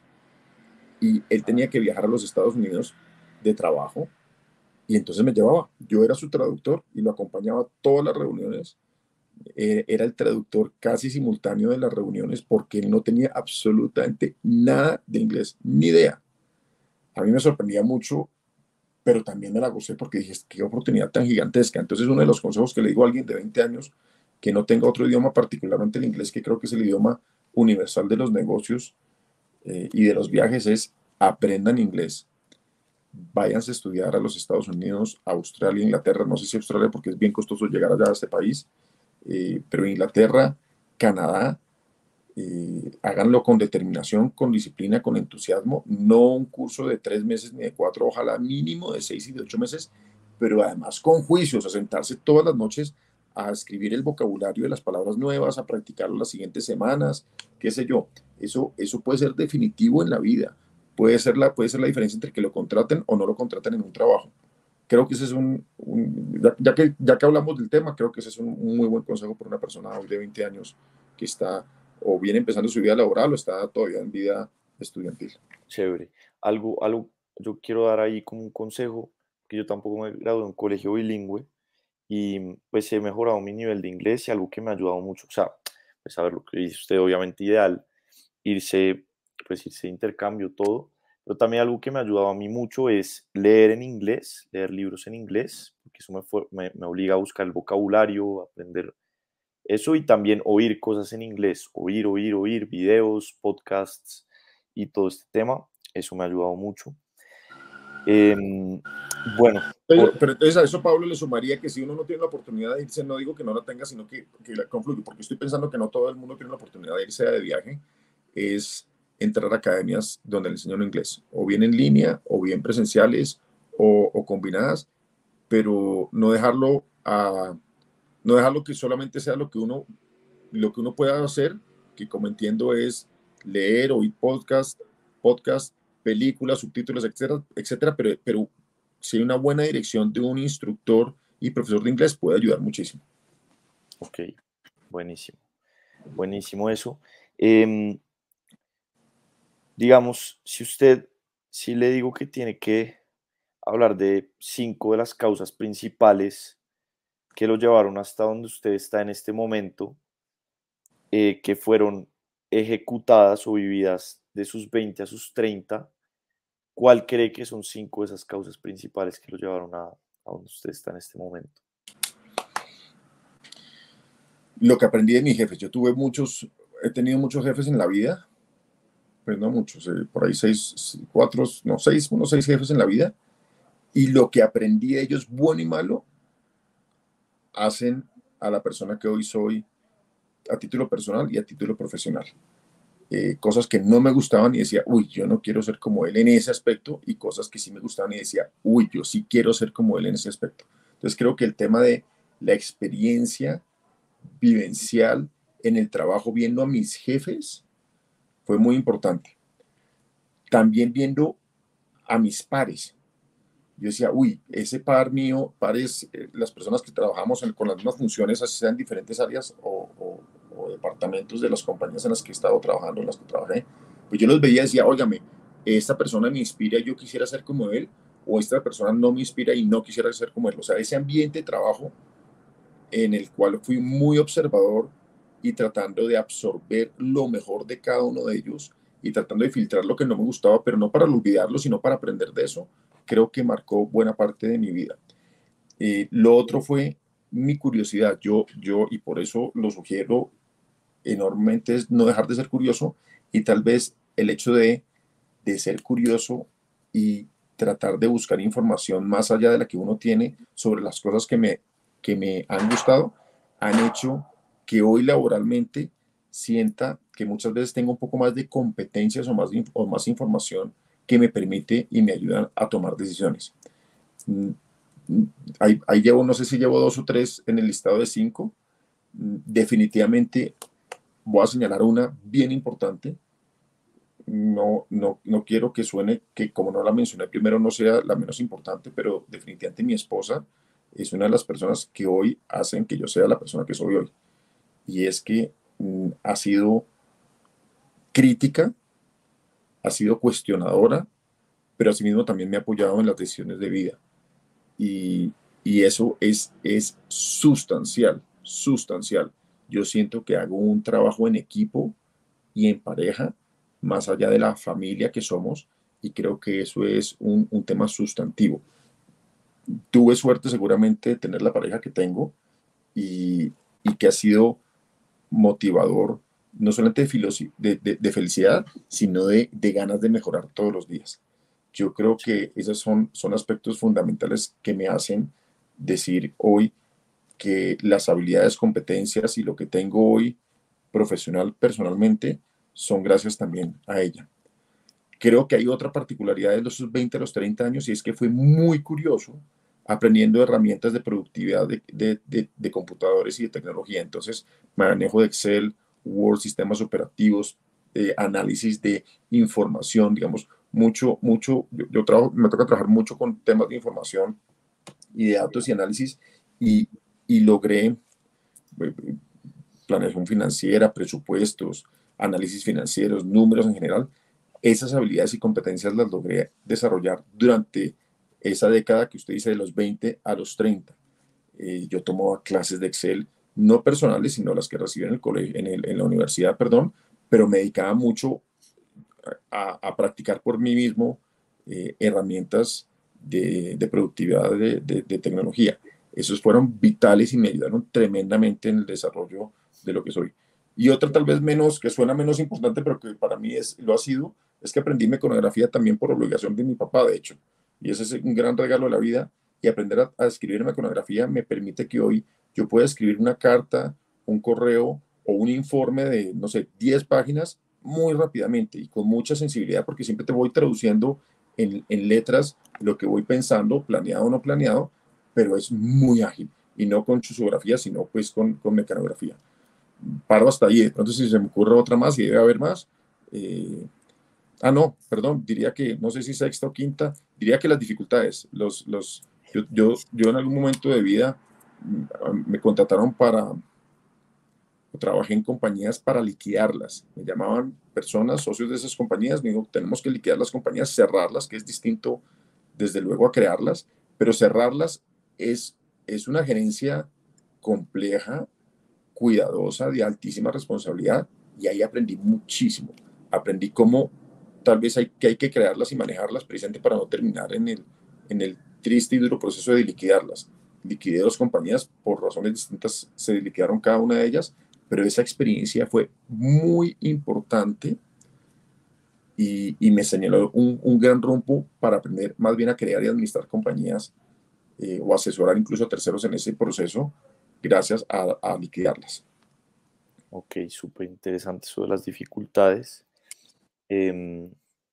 Y él tenía que viajar a los Estados Unidos de trabajo y entonces me llevaba. Yo era su traductor y lo acompañaba a todas las reuniones. Eh, era el traductor casi simultáneo de las reuniones porque él no tenía absolutamente nada de inglés, ni idea. A mí me sorprendía mucho, pero también me la gocé porque dije, qué oportunidad tan gigantesca. Entonces, uno de los consejos que le digo a alguien de veinte años que no tenga otro idioma, particularmente el inglés, que creo que es el idioma universal de los negocios eh, y de los viajes, es aprendan inglés. Váyanse a estudiar a los Estados Unidos, Australia, Inglaterra, no sé si Australia porque es bien costoso llegar allá a este país, eh, pero Inglaterra, Canadá, eh, háganlo con determinación, con disciplina, con entusiasmo, no un curso de tres meses ni de cuatro, ojalá mínimo de seis y de ocho meses, pero además con juicios, a sentarse todas las noches a escribir el vocabulario de las palabras nuevas, a practicarlo las siguientes semanas, qué sé yo, eso, eso puede ser definitivo en la vida. Puede ser, la, puede ser la diferencia entre que lo contraten o no lo contraten en un trabajo. Creo que ese es un, un ya, ya, que, ya que hablamos del tema, creo que ese es un, un muy buen consejo para una persona hoy de veinte años que está o viene empezando su vida laboral o está todavía en vida estudiantil. Chévere. Algo, algo, yo quiero dar ahí como un consejo, que yo tampoco me gradué en un colegio bilingüe y pues he mejorado mi nivel de inglés y algo que me ha ayudado mucho, o sea, pues a ver lo que dice usted, obviamente ideal, irse, pues irse de intercambio, todo, pero también algo que me ha ayudado a mí mucho es leer en inglés, leer libros en inglés, porque eso me, fue- me, me obliga a buscar el vocabulario, a aprender eso y también oír cosas en inglés, oír, oír, oír, videos, podcasts y todo este tema, eso me ha ayudado mucho. Em, bueno, Pero, por, pero entonces a eso Pablo le sumaría que si uno no tiene la oportunidad de irse, no digo que no la tenga, sino que, que la confluye, porque estoy pensando que no todo el mundo tiene la oportunidad de irse de viaje, es entrar a academias donde le enseñan inglés, o bien en línea, o bien presenciales, o, o combinadas, pero no dejarlo a, no dejarlo que solamente sea lo que uno, lo que uno pueda hacer, que como entiendo es leer, oír podcast, podcast, películas, subtítulos, etcétera, etcétera, pero, pero si hay una buena dirección de un instructor y profesor de inglés puede ayudar muchísimo. ok, buenísimo, buenísimo eso. Em, digamos, si usted, si le digo que tiene que hablar de cinco de las causas principales que lo llevaron hasta donde usted está en este momento, eh, que fueron ejecutadas o vividas de sus veinte a sus treinta, ¿cuál cree que son cinco de esas causas principales que lo llevaron a, a donde usted está en este momento? Lo que aprendí de mis jefes, yo tuve muchos, he tenido muchos jefes en la vida, pues no muchos, eh, por ahí seis, cuatro, no seis, unos seis jefes en la vida, y lo que aprendí de ellos, bueno y malo, hacen a la persona que hoy soy a título personal y a título profesional. Eh, cosas que no me gustaban y decía, uy, yo no quiero ser como él en ese aspecto, y cosas que sí me gustaban y decía, uy, yo sí quiero ser como él en ese aspecto. Entonces creo que el tema de la experiencia vivencial en el trabajo, viendo a mis jefes, fue muy importante. También viendo a mis pares. Yo decía, uy, ese par mío, pares, eh, las personas que trabajamos en, con las mismas funciones, así sean diferentes áreas o, o, o departamentos de las compañías en las que he estado trabajando, en las que trabajé, pues yo los veía y decía, óigame, esta persona me inspira y yo quisiera ser como él, o esta persona no me inspira y no quisiera ser como él. O sea, ese ambiente de trabajo en el cual fui muy observador y tratando de absorber lo mejor de cada uno de ellos y tratando de filtrar lo que no me gustaba, pero no para olvidarlo, sino para aprender de eso, creo que marcó buena parte de mi vida. Eh, lo otro fue mi curiosidad. Yo, yo, y por eso lo sugiero enormemente, es no dejar de ser curioso, y tal vez el hecho de, de ser curioso y tratar de buscar información más allá de la que uno tiene sobre las cosas que me, que me han gustado, han hecho que hoy laboralmente sienta que muchas veces tengo un poco más de competencias o más, o más información que me permite y me ayudan a tomar decisiones. Ahí, ahí llevo, no sé si llevo dos o tres en el listado de cinco. Definitivamente voy a señalar una bien importante. No, no, no quiero que suene que, como no la mencioné primero, no sea la menos importante, pero definitivamente mi esposa es una de las personas que hoy hacen que yo sea la persona que soy hoy. Y es que mm, ha sido crítica, ha sido cuestionadora, pero asimismo también me ha apoyado en las decisiones de vida. Y, y eso es, es sustancial, sustancial. Yo siento que hago un trabajo en equipo y en pareja, más allá de la familia que somos, y creo que eso es un, un tema sustantivo. Tuve suerte seguramente de tener la pareja que tengo, y, y que ha sido motivador, no solamente de, filosi- de, de, de felicidad, sino de, de ganas de mejorar todos los días. Yo creo que esos son, son aspectos fundamentales que me hacen decir hoy que las habilidades, competencias y lo que tengo hoy profesional, personalmente, son gracias también a ella. Creo que hay otra particularidad de los veinte a los treinta años, y es que fui muy curioso aprendiendo herramientas de productividad de, de, de, de computadores y de tecnología. Entonces, manejo de Excel, Word, sistemas operativos, eh, análisis de información, digamos, mucho, mucho, yo, yo trabajo, me toca trabajar mucho con temas de información y de datos y análisis, y, y logré eh, planeación financiera, presupuestos, análisis financieros, números en general. Esas habilidades y competencias las logré desarrollar durante esa década que usted dice, de los veinte a los treinta. Eh, yo tomaba clases de Excel, no personales, sino las que recibí en, el colegio, en, el, en la universidad, perdón, pero me dedicaba mucho a, a practicar por mí mismo eh, herramientas de, de productividad de, de, de tecnología. Esos fueron vitales y me ayudaron tremendamente en el desarrollo de lo que soy. Y otra tal vez menos, que suena menos importante, pero que para mí es, lo ha sido, es que aprendí mecanografía también por obligación de mi papá, de hecho. Y ese es un gran regalo de la vida. Y aprender a, a escribir mecanografía me permite que hoy yo pueda escribir una carta, un correo o un informe de, no sé, diez páginas muy rápidamente y con mucha sensibilidad, porque siempre te voy traduciendo en, en letras lo que voy pensando, planeado o no planeado, pero es muy ágil, y no con chusografía, sino pues con, con mecanografía. Paro hasta ahí. De pronto, si se me ocurre otra más, y debe haber más. Eh, ah, no, perdón, diría que, no sé si sexta o quinta, diría que las dificultades. Los, los, yo, yo, yo en algún momento de vida mm, me contrataron para, trabajé en compañías para liquidarlas. Me llamaban personas, socios de esas compañías, me dijo, tenemos que liquidar las compañías, cerrarlas, que es distinto desde luego a crearlas, pero cerrarlas es, es una gerencia compleja, cuidadosa, de altísima responsabilidad, y ahí aprendí muchísimo. Aprendí cómo tal vez hay que, hay que crearlas y manejarlas precisamente para no terminar en el, en el triste y duro proceso de liquidarlas. Liquidé dos compañías por razones distintas, se liquidaron cada una de ellas, pero esa experiencia fue muy importante, y, y me señaló un, un, gran rumbo para aprender más bien a crear y administrar compañías, eh, o asesorar incluso a terceros en ese proceso, gracias a, a liquidarlas. Ok, súper interesante eso de las dificultades. Em,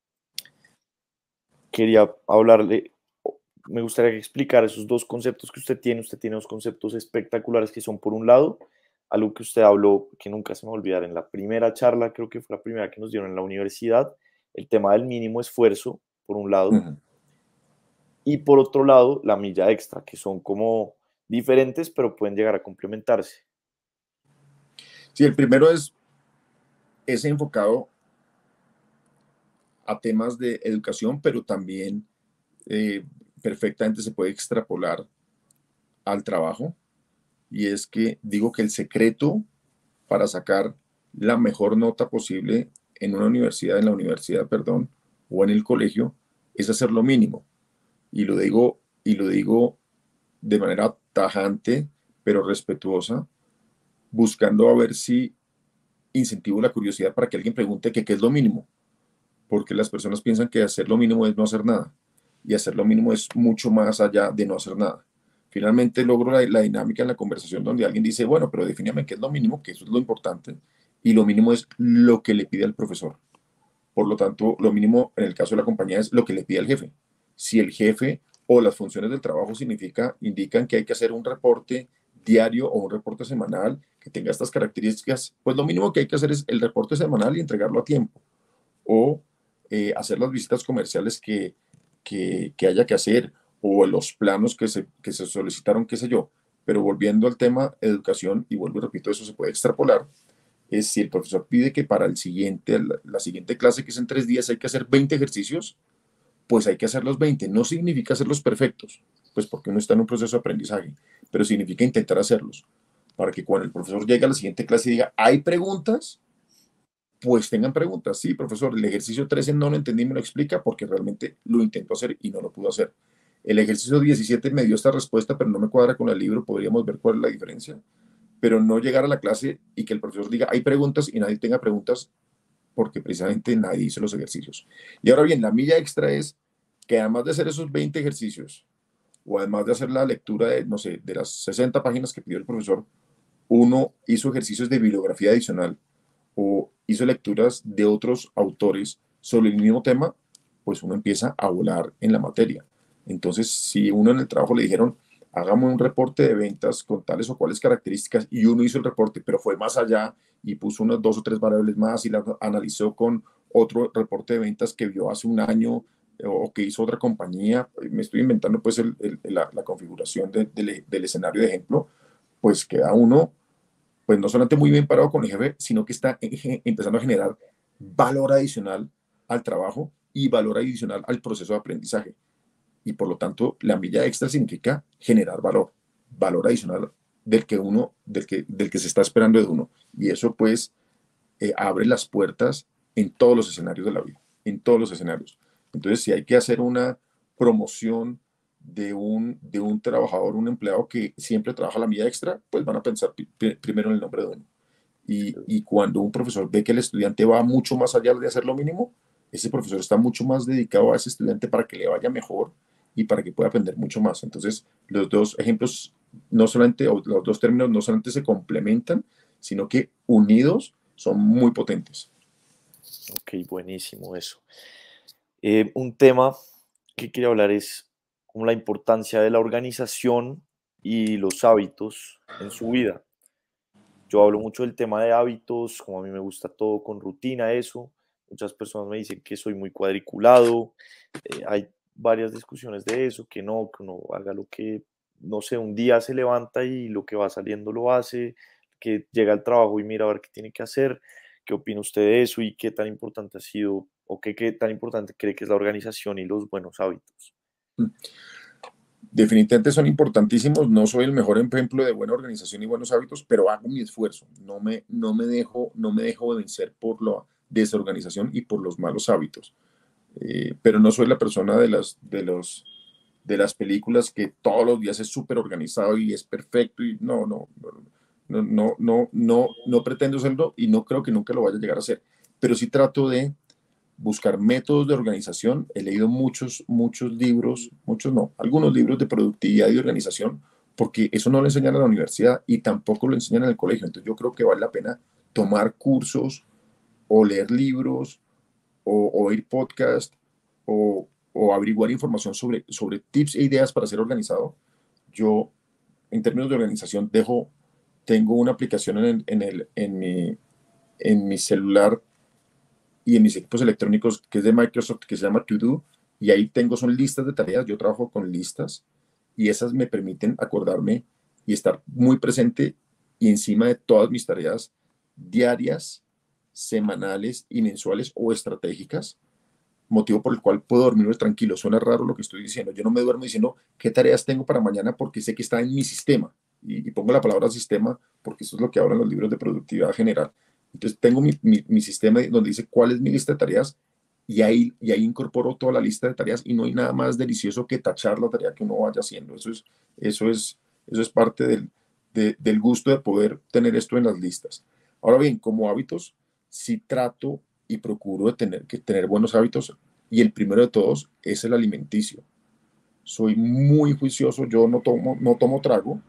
Quería hablarle, me gustaría que explicara esos dos conceptos que usted tiene. Usted tiene dos conceptos espectaculares que son, por un lado, algo que usted habló, que nunca se me va a olvidar, en la primera charla, creo que fue la primera que nos dieron en la universidad, el tema del mínimo esfuerzo, por un lado, Ujú. y por otro lado, la milla extra, que son como diferentes, pero pueden llegar a complementarse. Sí, el primero es, es enfocado a temas de educación, pero también eh, perfectamente se puede extrapolar al trabajo. Y es que digo que el secreto para sacar la mejor nota posible en una universidad, en la universidad, perdón, o en el colegio, es hacer lo mínimo. Y lo digo, y lo digo de manera tajante, pero respetuosa, buscando a ver si incentivo la curiosidad para que alguien pregunte que qué es lo mínimo, porque las personas piensan que hacer lo mínimo es no hacer nada, y hacer lo mínimo es mucho más allá de no hacer nada. Finalmente logro la, la dinámica en la conversación donde alguien dice, bueno, pero defíname qué es lo mínimo, que eso es lo importante, y lo mínimo es lo que le pide al profesor. Por lo tanto, lo mínimo en el caso de la compañía es lo que le pide al jefe. Si el jefe o las funciones del trabajo significa, indican que hay que hacer un reporte diario o un reporte semanal que tenga estas características, pues lo mínimo que hay que hacer es el reporte semanal y entregarlo a tiempo. O eh, hacer las visitas comerciales que, que, que, haya que hacer, o los planos que se, que se solicitaron, qué sé yo. Pero volviendo al tema educación, y vuelvo y repito, eso se puede extrapolar, es si el profesor pide que para el siguiente, la, la siguiente clase, que es en tres días, hay que hacer veinte ejercicios, pues hay que hacer los veinte. No significa hacerlos perfectos, pues porque uno está en un proceso de aprendizaje, pero significa intentar hacerlos, para que cuando el profesor llegue a la siguiente clase y diga, ¿hay preguntas? Pues tengan preguntas. Sí, profesor, el ejercicio trece no lo entendí, me lo explica, porque realmente lo intento hacer y no lo pudo hacer. El ejercicio diecisiete me dio esta respuesta, pero no me cuadra con el libro, podríamos ver cuál es la diferencia. Pero no llegar a la clase y que el profesor diga, hay preguntas y nadie tenga preguntas, porque precisamente nadie hizo los ejercicios. Y ahora bien, la milla extra es que además de hacer esos veinte ejercicios, o además de hacer la lectura de, no sé, de las sesenta páginas que pidió el profesor, uno hizo ejercicios de bibliografía adicional o hizo lecturas de otros autores sobre el mismo tema, pues uno empieza a volar en la materia. Entonces, si uno en el trabajo le dijeron, hagamos un reporte de ventas con tales o cuales características, y uno hizo el reporte, pero fue más allá y puso unas dos o tres variables más y la analizó con otro reporte de ventas que vio hace un año o que hizo otra compañía, me estoy inventando pues el, el, la, la, configuración de, de, del escenario de ejemplo, pues queda uno pues no solamente muy bien parado con el jefe, sino que está empezando a generar valor adicional al trabajo y valor adicional al proceso de aprendizaje. Y por lo tanto, la milla extra significa generar valor, valor adicional del que uno, del que, del que se está esperando de uno. Y eso pues eh, abre las puertas en todos los escenarios de la vida, en todos los escenarios. Entonces, si hay que hacer una promoción de un, de un trabajador, un empleado que siempre trabaja la milla extra, pues van a pensar primero en el nombre de uno. Y, y cuando un profesor ve que el estudiante va mucho más allá de hacer lo mínimo, ese profesor está mucho más dedicado a ese estudiante para que le vaya mejor y para que pueda aprender mucho más. Entonces, los dos ejemplos, no solamente, o los dos términos no solamente se complementan, sino que unidos son muy potentes. Ok, buenísimo eso. Eh, un tema que quería hablar es como la importancia de la organización y los hábitos en su vida. Yo hablo mucho del tema de hábitos, como a mí me gusta todo con rutina, eso. Muchas personas me dicen que soy muy cuadriculado. Eh, hay varias discusiones de eso, que no, que uno haga lo que, no sé, un día se levanta y lo que va saliendo lo hace, que llega al trabajo y mira a ver qué tiene que hacer. ¿Qué opina usted de eso y qué tan importante ha sido o qué, qué tan importante cree que es la organización y los buenos hábitos? Definitivamente son importantísimos. No soy el mejor ejemplo de buena organización y buenos hábitos, pero hago mi esfuerzo. No me, no me, dejo, no me dejo vencer por la desorganización y por los malos hábitos. Eh, pero no soy la persona de las, de, los, de las películas que todos los días es súper organizado y es perfecto. Y no, no, no, no, no, no, no pretendo serlo y no creo que nunca lo vaya a llegar a ser. Pero sí trato de buscar métodos de organización. He leído muchos, muchos libros, muchos no, algunos libros de productividad y organización, porque eso no lo enseñan en la universidad y tampoco lo enseñan en el colegio. Entonces yo creo que vale la pena tomar cursos o leer libros o, o oír podcast o, o averiguar información sobre, sobre tips e ideas para ser organizado, yo en términos de organización dejo, tengo una aplicación en, el, en, el, en, mi, en mi celular y en mis equipos electrónicos que es de Microsoft, que se llama To Do, y ahí tengo, son listas de tareas, yo trabajo con listas y esas me permiten acordarme y estar muy presente y encima de todas mis tareas diarias, semanales y mensuales o estratégicas, motivo por el cual puedo dormirme tranquilo. Suena raro lo que estoy diciendo, yo no me duermo diciendo qué tareas tengo para mañana porque sé que está en mi sistema, y, y pongo la palabra sistema porque eso es lo que hablan los libros de productividad general. Entonces tengo mi, mi, mi sistema donde dice cuál es mi lista de tareas y ahí, y ahí incorporo toda la lista de tareas y no hay nada más delicioso que tachar la tarea que uno vaya haciendo. Eso es, eso es, eso es parte del, de, del gusto de poder tener esto en las listas. Ahora bien, como hábitos, sí trato y procuro de tener, que tener buenos hábitos y el primero de todos es el alimenticio. Soy muy juicioso, yo no tomo, no tomo trago,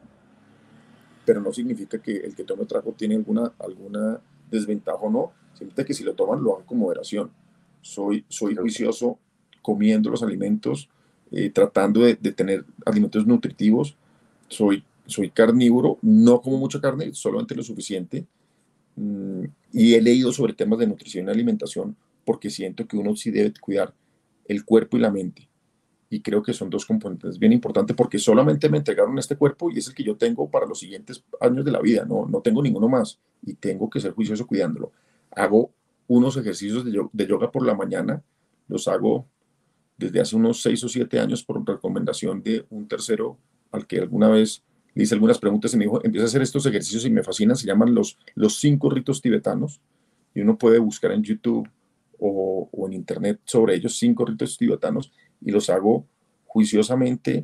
pero no significa que el que tome trago tiene alguna, alguna desventaja o no, simplemente que si lo toman lo hagan con moderación. Soy, soy juicioso comiendo los alimentos, eh, tratando de, de tener alimentos nutritivos. Soy, soy carnívoro, no como mucha carne, solamente lo suficiente. Mm, y he leído sobre temas de nutrición y alimentación porque siento que uno sí debe cuidar el cuerpo y la mente. Y creo que son dos componentes bien importantes porque solamente me entregaron este cuerpo y es el que yo tengo para los siguientes años de la vida. No, no tengo ninguno más y tengo que ser juicioso cuidándolo. Hago unos ejercicios de yoga, de yoga por la mañana. Los hago desde hace unos seis o siete años por recomendación de un tercero al que alguna vez le hice algunas preguntas y me dijo, empieza a hacer estos ejercicios y me fascinan. Se llaman los, los cinco ritos tibetanos y uno puede buscar en YouTube o, o en internet sobre ellos, cinco ritos tibetanos, y los hago juiciosamente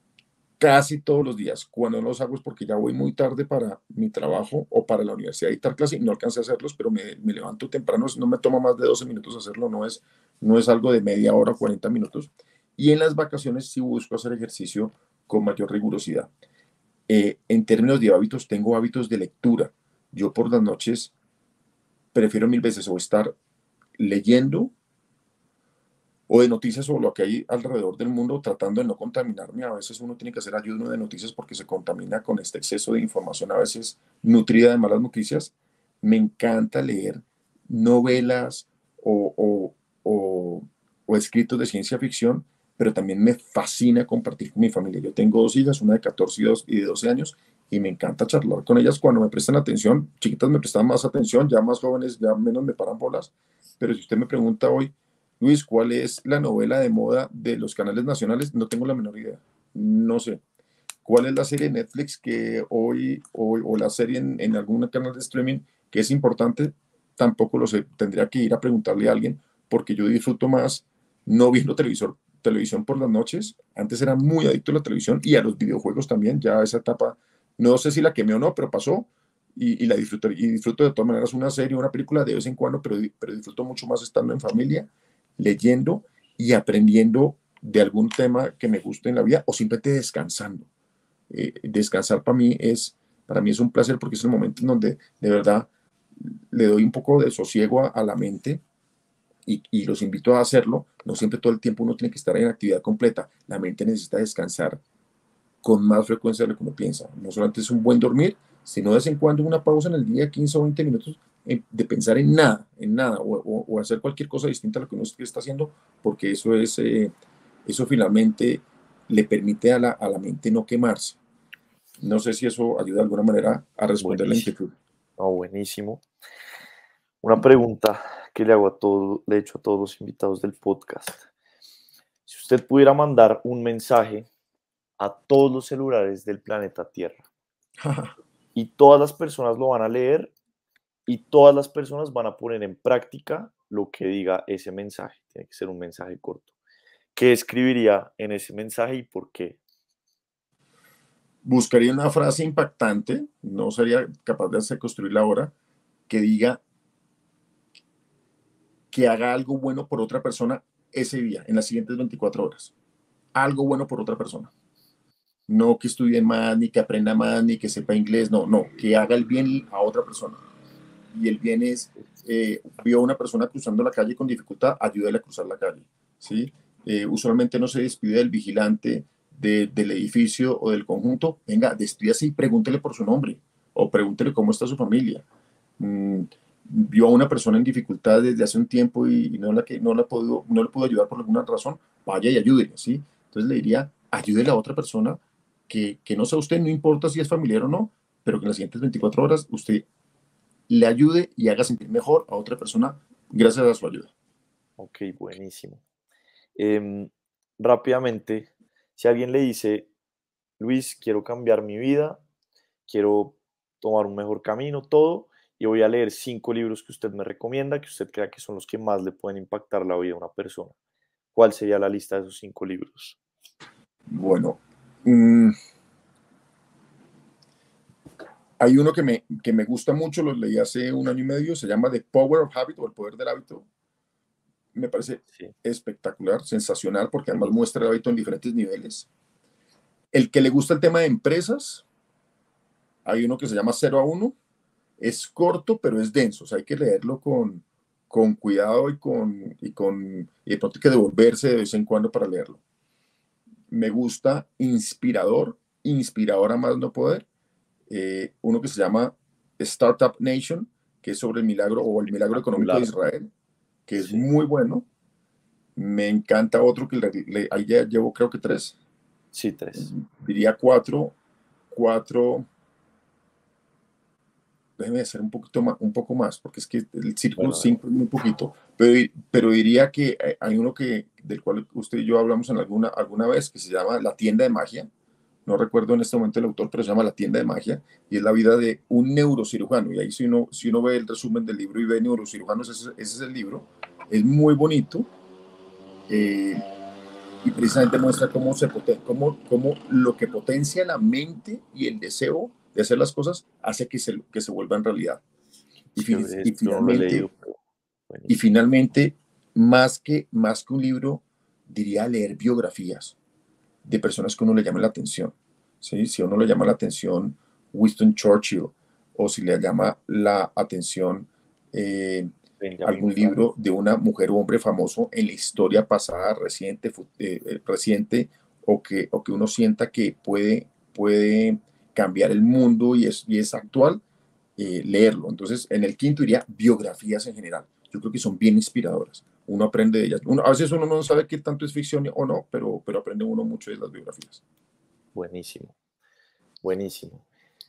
casi todos los días. Cuando no los hago es porque ya voy muy tarde para mi trabajo o para la universidad y tal clase y no alcancé a hacerlos, pero me, me levanto temprano, no me toma más de doce minutos hacerlo, no es, no es algo de media hora, cuarenta minutos. Y en las vacaciones sí busco hacer ejercicio con mayor rigurosidad. Eh, en términos de hábitos, tengo hábitos de lectura. Yo por las noches prefiero mil veces o estar leyendo o de noticias o lo que hay alrededor del mundo, tratando de no contaminarme. A veces uno tiene que hacer ayuno de noticias porque se contamina con este exceso de información, a veces nutrida de malas noticias. Me encanta leer novelas o, o, o, o escritos de ciencia ficción, pero también me fascina compartir con mi familia. Yo tengo dos hijas, una de catorce y de doce años, y me encanta charlar con ellas cuando me prestan atención. Chiquitas me prestan más atención, ya más jóvenes ya menos me paran bolas, pero si usted me pregunta hoy, Luis, ¿cuál es la novela de moda de los canales nacionales? No tengo la menor idea. No sé. ¿Cuál es la serie de Netflix que hoy, hoy o la serie en, en algún canal de streaming que es importante? Tampoco lo sé. Tendría que ir a preguntarle a alguien porque yo disfruto más no viendo televisor, televisión por las noches. Antes era muy adicto a la televisión y a los videojuegos también. Ya esa etapa, no sé si la quemé o no, pero pasó y, y la disfruto. Y disfruto de todas maneras una serie o una película de vez en cuando, pero, pero disfruto mucho más estando en familia, leyendo y aprendiendo de algún tema que me guste en la vida o simplemente descansando. Eh, descansar para mí es para mí es un placer porque es el momento en donde de verdad le doy un poco de sosiego a, a la mente y, y los invito a hacerlo. No siempre todo el tiempo uno tiene que estar en actividad completa. La mente necesita descansar con más frecuencia de lo que uno piensa. No solamente es un buen dormir, sino de vez en cuando una pausa en el día, quince o veinte minutos, de pensar en nada, en nada, o, o, o hacer cualquier cosa distinta a lo que uno está haciendo, porque eso es, eh, eso finalmente le permite a la, a la mente no quemarse. No sé si eso ayuda de alguna manera a responder la inquietud. No, buenísimo. Una pregunta que le hago a todo, le he hecho a todos los invitados del podcast. Si usted pudiera mandar un mensaje a todos los celulares del planeta Tierra y todas las personas lo van a leer y todas las personas van a poner en práctica lo que diga ese mensaje. Tiene que ser un mensaje corto. ¿Qué escribiría en ese mensaje y por qué? Buscaría una frase impactante, no sería capaz de hacer construirla ahora, que diga que haga algo bueno por otra persona ese día, en las siguientes veinticuatro horas. Algo bueno por otra persona. No que estudie más, ni que aprenda más, ni que sepa inglés, no, no, que haga el bien a otra persona. y el bien es, eh, vio a una persona cruzando la calle con dificultad, ayúdale a cruzar la calle, ¿sí? Eh, usualmente no se despide del vigilante de, del edificio o del conjunto, venga, despídase y pregúntele por su nombre, o pregúntele cómo está su familia. Mm, vio a una persona en dificultad desde hace un tiempo y, y no, la que, no, la pudo, no le pudo ayudar por alguna razón, vaya y ayúdele, ¿sí? Entonces le diría, ayúdele a otra persona que, que no sea usted, no importa si es familiar o no, pero que en las siguientes veinticuatro horas usted le ayude y haga sentir mejor a otra persona gracias a su ayuda. Ok, buenísimo. Em, rápidamente, si alguien le dice, Luis, quiero cambiar mi vida, quiero tomar un mejor camino, todo, y voy a leer cinco libros que usted me recomienda, que usted crea que son los que más le pueden impactar la vida a una persona, ¿cuál sería la lista de esos cinco libros? Bueno, mmm, hay uno que me, que me gusta mucho, lo leí hace un año y medio, se llama The Power of Habit o El Poder del Hábito. Me parece Sí. espectacular, sensacional, porque además muestra el hábito en diferentes niveles. El que le gusta el tema de empresas, hay uno que se llama cero a uno, es corto, pero es denso, o sea, hay que leerlo con, con cuidado y, con, y, con, y de pronto hay que devolverse de vez en cuando para leerlo. Me gusta Inspirador, Inspirador a más no poder, eh, uno que se llama Startup Nation, que es sobre el milagro o el milagro económico de Israel, que es Sí. muy bueno. Me encanta otro que le, le, ahí ya llevo creo que tres. Sí, tres. Diría cuatro, cuatro, déjeme hacer un poquito más, un poco más, porque es que el círculo cinco bueno, es muy poquito, pero, pero diría que hay uno que, del cual usted y yo hablamos en alguna, alguna vez, que se llama La Tienda de Magia. No recuerdo en este momento el autor, pero se llama La Tienda de Magia, y es la vida de un neurocirujano. Y ahí si uno, si uno ve el resumen del libro y ve neurocirujanos, ese, ese es el libro. Es muy bonito. Eh, y precisamente muestra cómo, se poten cómo, cómo lo que potencia la mente y el deseo de hacer las cosas hace que se, que se vuelvan realidad. Y, fin, y finalmente, no leído, y finalmente más, que, más que un libro, diría leer biografías de personas que uno le llame la atención. ¿Sí? Si a uno le llama la atención Winston Churchill, o si le llama la atención eh, algún libro de una mujer o hombre famoso en la historia pasada, reciente, eh, reciente o, que, o que uno sienta que puede, puede cambiar el mundo y es, y es actual, eh, leerlo. Entonces, en el quinto iría biografías en general. Yo creo que son bien inspiradoras. Uno aprende de ellas. Uno, a veces uno no sabe qué tanto es ficción o no, pero, pero aprende uno mucho de las biografías. Buenísimo, buenísimo.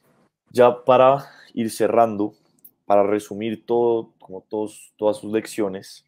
Ya para ir cerrando, para resumir todo, como todos, todas sus lecciones,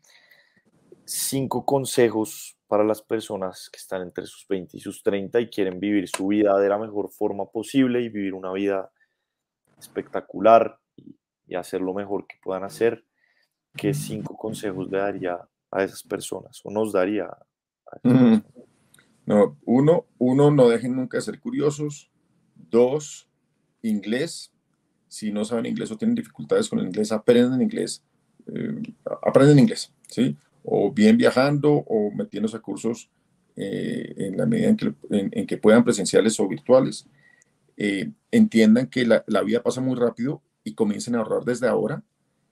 cinco consejos para las personas que están entre sus veinte y sus treinta y quieren vivir su vida de la mejor forma posible y vivir una vida espectacular y, y hacer lo mejor que puedan hacer. ¿Qué cinco consejos le daría a esas personas o nos daría a esas Mm. personas? No, uno, uno, no dejen nunca de ser curiosos. Dos, inglés. Si no saben inglés o tienen dificultades con el inglés, aprenden inglés. Eh, aprenden inglés, ¿sí? O bien viajando o metiéndose a cursos eh, en la medida en que, en, en que puedan, presenciales o virtuales. Eh, entiendan que la, la vida pasa muy rápido y comiencen a ahorrar desde ahora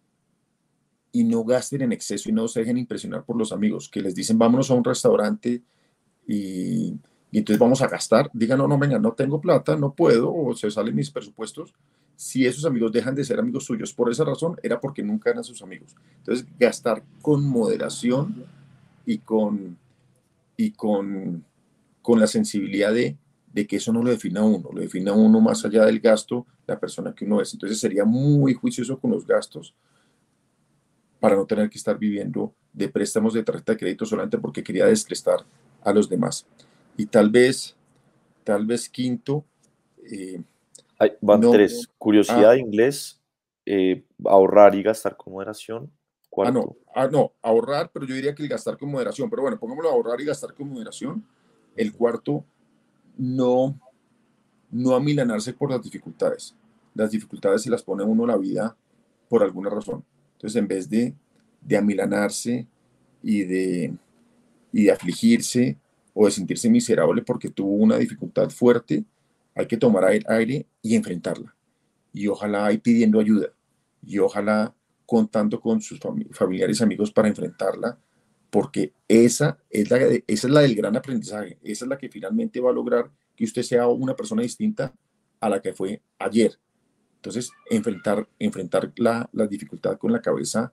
y no gasten en exceso y no se dejen impresionar por los amigos que les dicen vámonos a un restaurante y, y entonces vamos a gastar. Digan, no, no, venga, no tengo plata, no puedo, o se salen mis presupuestos. Si esos amigos dejan de ser amigos suyos por esa razón, era porque nunca eran sus amigos. Entonces, gastar con moderación y con, y con, con la sensibilidad de, de que eso no lo defina a uno, lo define a uno más allá del gasto, la persona que uno es. Entonces, sería muy juicioso con los gastos para no tener que estar viviendo de préstamos de tarjeta de crédito solamente porque quería descrestar a los demás. Y tal vez, tal vez quinto, eh, Ay, van no, tres. Curiosidad ah, de inglés, eh, ahorrar y gastar con moderación. ah, no, Cuarto, ah, no, ahorrar, pero yo diría que el gastar con moderación, pero bueno, pongámoslo ahorrar y gastar con moderación. El cuarto, no, no amilanarse por las dificultades. Las dificultades se las pone uno la vida por alguna razón. Entonces, en vez de, de amilanarse y de, y de afligirse o de sentirse miserable porque tuvo una dificultad fuerte, hay que tomar aire y enfrentarla. Y ojalá ir pidiendo ayuda. y ojalá contando con sus familiares y amigos para enfrentarla, porque esa es, la de, esa es la del gran aprendizaje, esa es la que finalmente va a lograr que usted sea una persona distinta a la que fue ayer. Entonces, enfrentar, enfrentar la, la dificultad con la cabeza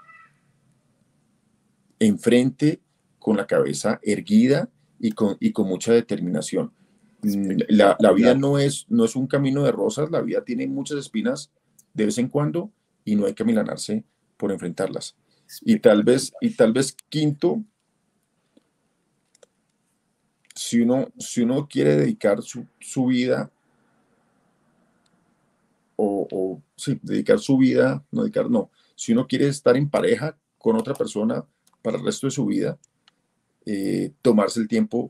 enfrente, con la cabeza erguida y con, y con mucha determinación. La, la vida no es, no es un camino de rosas, la vida tiene muchas espinas de vez en cuando y no hay que amilanarse por enfrentarlas. Y tal vez, y tal vez quinto, si uno, si uno quiere dedicar su, su vida o, o sí, dedicar su vida, no dedicar, no, si uno quiere estar en pareja con otra persona para el resto de su vida, eh, tomarse el tiempo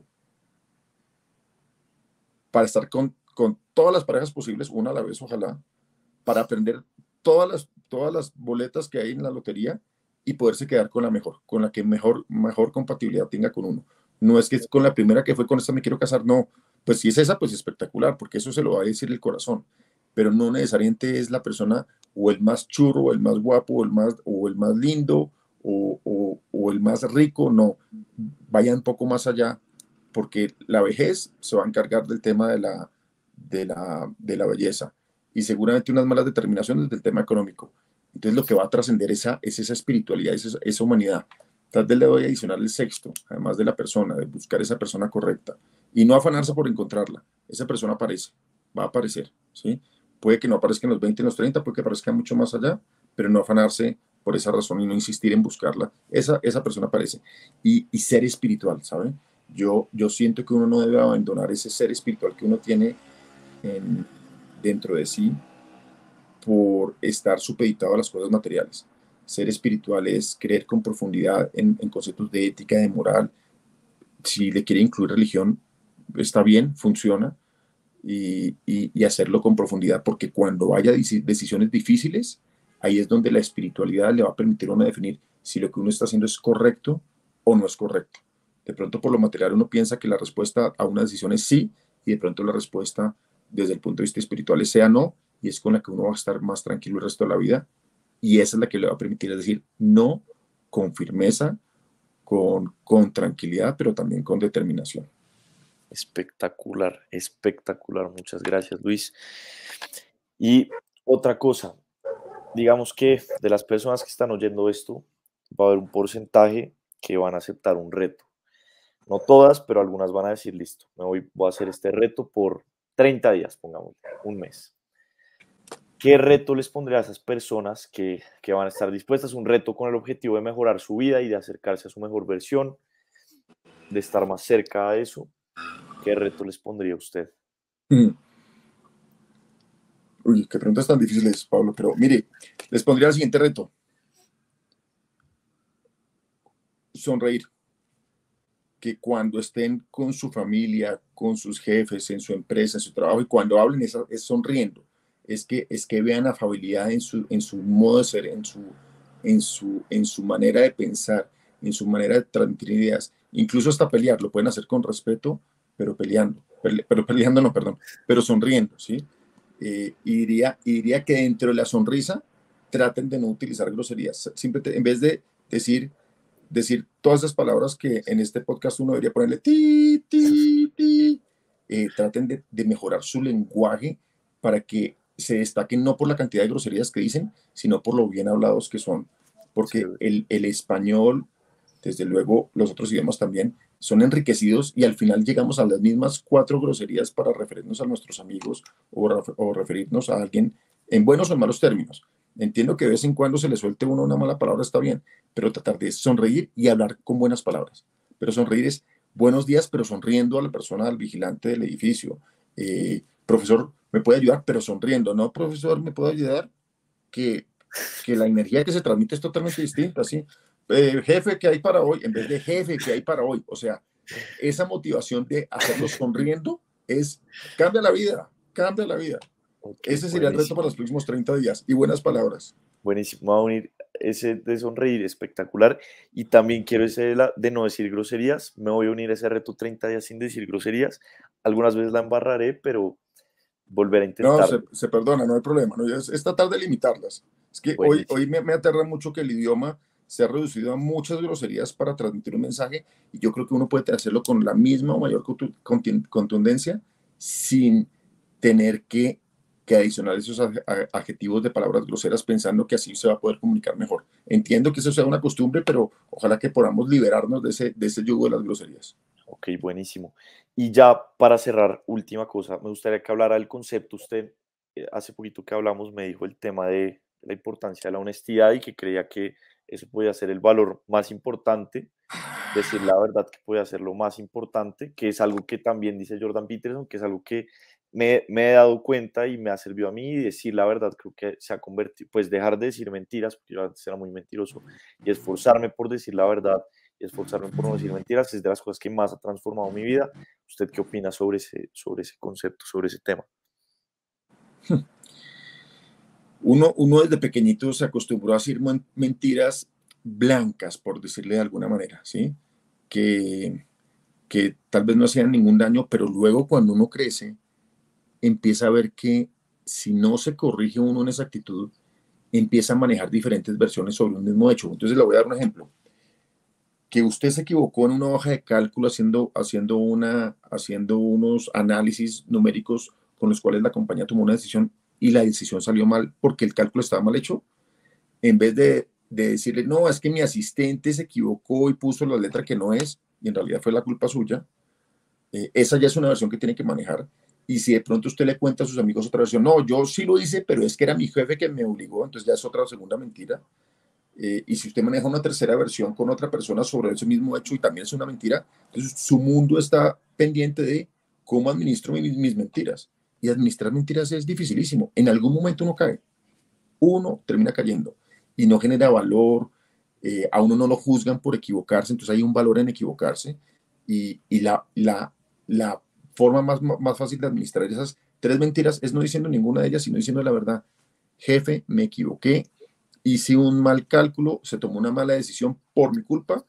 para estar con, con todas las parejas posibles, una a la vez, ojalá, para aprender todas las, todas las boletas que hay en la lotería y poderse quedar con la mejor, con la que mejor, mejor compatibilidad tenga con uno. No es que con la primera que fue con esta me quiero casar, no. Pues si es esa, pues espectacular, porque eso se lo va a decir el corazón. Pero no necesariamente es la persona o el más churro, o el más guapo, o el más, o el más lindo, o, o, o el más rico, no. Vayan un poco más allá, porque la vejez se va a encargar del tema de la, de la, de la belleza y seguramente unas malas determinaciones del tema económico. Entonces lo que va a trascender esa, es esa espiritualidad, esa, esa humanidad. Tal vez le voy a adicionar el sexto, además de la persona, de buscar esa persona correcta y no afanarse por encontrarla. Esa persona aparece, va a aparecer, ¿sí? Puede que no aparezca en los veinte, en los treinta, puede que aparezca mucho más allá, pero no afanarse por esa razón y no insistir en buscarla. Esa, esa persona aparece. Y, y ser espiritual, ¿saben? Yo, yo siento que uno no debe abandonar ese ser espiritual que uno tiene en, dentro de sí por estar supeditado a las cosas materiales. Ser espiritual es creer con profundidad en, en conceptos de ética, de moral. Si le quiere incluir religión, está bien, funciona, y, y, y hacerlo con profundidad, porque cuando haya decisiones difíciles, ahí es donde la espiritualidad le va a permitir a uno definir si lo que uno está haciendo es correcto o no es correcto. De pronto, por lo material, uno piensa que la respuesta a una decisión es sí, y de pronto la respuesta desde el punto de vista espiritual es sea no, y es con la que uno va a estar más tranquilo el resto de la vida, y esa es la que le va a permitir decir no con firmeza, con, con tranquilidad, pero también con determinación. Espectacular, espectacular. Muchas gracias, Luis. Y otra cosa, digamos que de las personas que están oyendo esto, va a haber un porcentaje que van a aceptar un reto. No todas, pero algunas van a decir, listo, me voy, voy a hacer este reto por treinta días, pongamos, un mes. ¿Qué reto les pondría a esas personas que, que van a estar dispuestas? Un reto con el objetivo de mejorar su vida y de acercarse a su mejor versión, de estar más cerca de eso. ¿Qué reto les pondría a usted? Mm. Uy, qué preguntas tan difíciles, Pablo, pero mire, les pondría el siguiente reto. Sonreír. Que cuando estén con su familia, con sus jefes, en su empresa, en su trabajo, y cuando hablen es, es sonriendo. Es que, es que vean afabilidad en su, en su modo de ser, en su, en, su, en su manera de pensar, en su manera de transmitir ideas. Incluso hasta pelear, lo pueden hacer con respeto, pero peleando. Pele, pero peleando, no, perdón, pero sonriendo, ¿sí? Eh, y, diría, y diría que dentro de la sonrisa traten de no utilizar groserías. Siempre te, en vez de decir decir todas esas palabras que en este podcast uno debería ponerle ti, ti, ti, eh, traten de, de mejorar su lenguaje para que se destaquen no por la cantidad de groserías que dicen, sino por lo bien hablados que son. Porque Sí. el, el español, desde luego los otros idiomas también, son enriquecidos y al final llegamos a las mismas cuatro groserías para referirnos a nuestros amigos o, o referirnos a alguien en buenos o en malos términos. Entiendo que de vez en cuando se le suelte uno una mala palabra, está bien, pero tratar de sonreír y hablar con buenas palabras. Pero sonreír es buenos días, pero sonriendo a la persona, al vigilante del edificio. Eh, profesor, ¿me puede ayudar? Pero sonriendo. No, profesor, ¿me puede ayudar? Que, que la energía que se transmite es totalmente distinta, ¿sí? Eh, jefe, ¿qué hay para hoy? En vez de jefe, ¿qué hay para hoy? O sea, esa motivación de hacerlo sonriendo es, cambia la vida, cambia la vida. Okay, ese sería el reto para los próximos treinta días. Y buenas palabras. Buenísimo, voy a unir ese de sonreír espectacular y también quiero ese de, la, de no decir groserías. Me voy a unir a ese reto treinta días sin decir groserías. Algunas veces la embarraré, pero volver a intentar. No, se, se perdona, no hay problema. No, es, es tratar de limitarlas. Es que hoy, Buenísimo. hoy me, me aterra mucho que el idioma se ha reducido a muchas groserías para transmitir un mensaje y yo creo que uno puede hacerlo con la misma o mayor contu- contin- contundencia sin tener que, que adicionar esos ad- a- adjetivos de palabras groseras pensando que así se va a poder comunicar mejor. Entiendo que eso sea una costumbre, pero ojalá que podamos liberarnos de ese, de ese yugo de las groserías. Ok, buenísimo. Y ya para cerrar, última cosa, me gustaría que hablara del concepto. Usted, eh, hace poquito que hablamos, me dijo el tema de la importancia de la honestidad y que creía que eso podía ser el valor más importante, decir la verdad que puede ser lo más importante, que es algo que también dice Jordan Peterson, que es algo que me, me he dado cuenta y me ha servido a mí, y decir la verdad creo que se ha convertido, pues dejar de decir mentiras, porque yo antes era muy mentiroso, y esforzarme por decir la verdad y esforzarme por no decir mentiras es de las cosas que más ha transformado mi vida. ¿Usted qué opina sobre ese, sobre ese concepto, sobre ese tema? Uno, uno desde pequeñito se acostumbró a decir men- mentiras blancas, por decirle de alguna manera, ¿sí? Que, que tal vez no hacían ningún daño, pero luego cuando uno crece, empieza a ver que si no se corrige uno en esa actitud, empieza a manejar diferentes versiones sobre un mismo hecho. Entonces le voy a dar un ejemplo. Que usted se equivocó en una hoja de cálculo haciendo, haciendo, una, haciendo unos análisis numéricos con los cuales la compañía tomó una decisión y la decisión salió mal porque el cálculo estaba mal hecho, en vez de, de decirle, no, es que mi asistente se equivocó y puso la letra que no es, y en realidad fue la culpa suya, eh, esa ya es una versión que tiene que manejar. Y si de pronto usted le cuenta a sus amigos otra versión, no, yo sí lo hice, pero es que era mi jefe que me obligó, entonces ya es otra segunda mentira. Eh, y si usted maneja una tercera versión con otra persona sobre ese mismo hecho y también es una mentira, entonces su mundo está pendiente de cómo administro mis, mis mentiras. Y administrar mentiras es dificilísimo. En algún momento uno cae, uno termina cayendo y no genera valor, eh, a uno no lo juzgan por equivocarse, entonces hay un valor en equivocarse y, y la, la, la forma más, más fácil de administrar esas tres mentiras es no diciendo ninguna de ellas, sino diciendo la verdad. Jefe, me equivoqué, hice un mal cálculo, se tomó una mala decisión por mi culpa,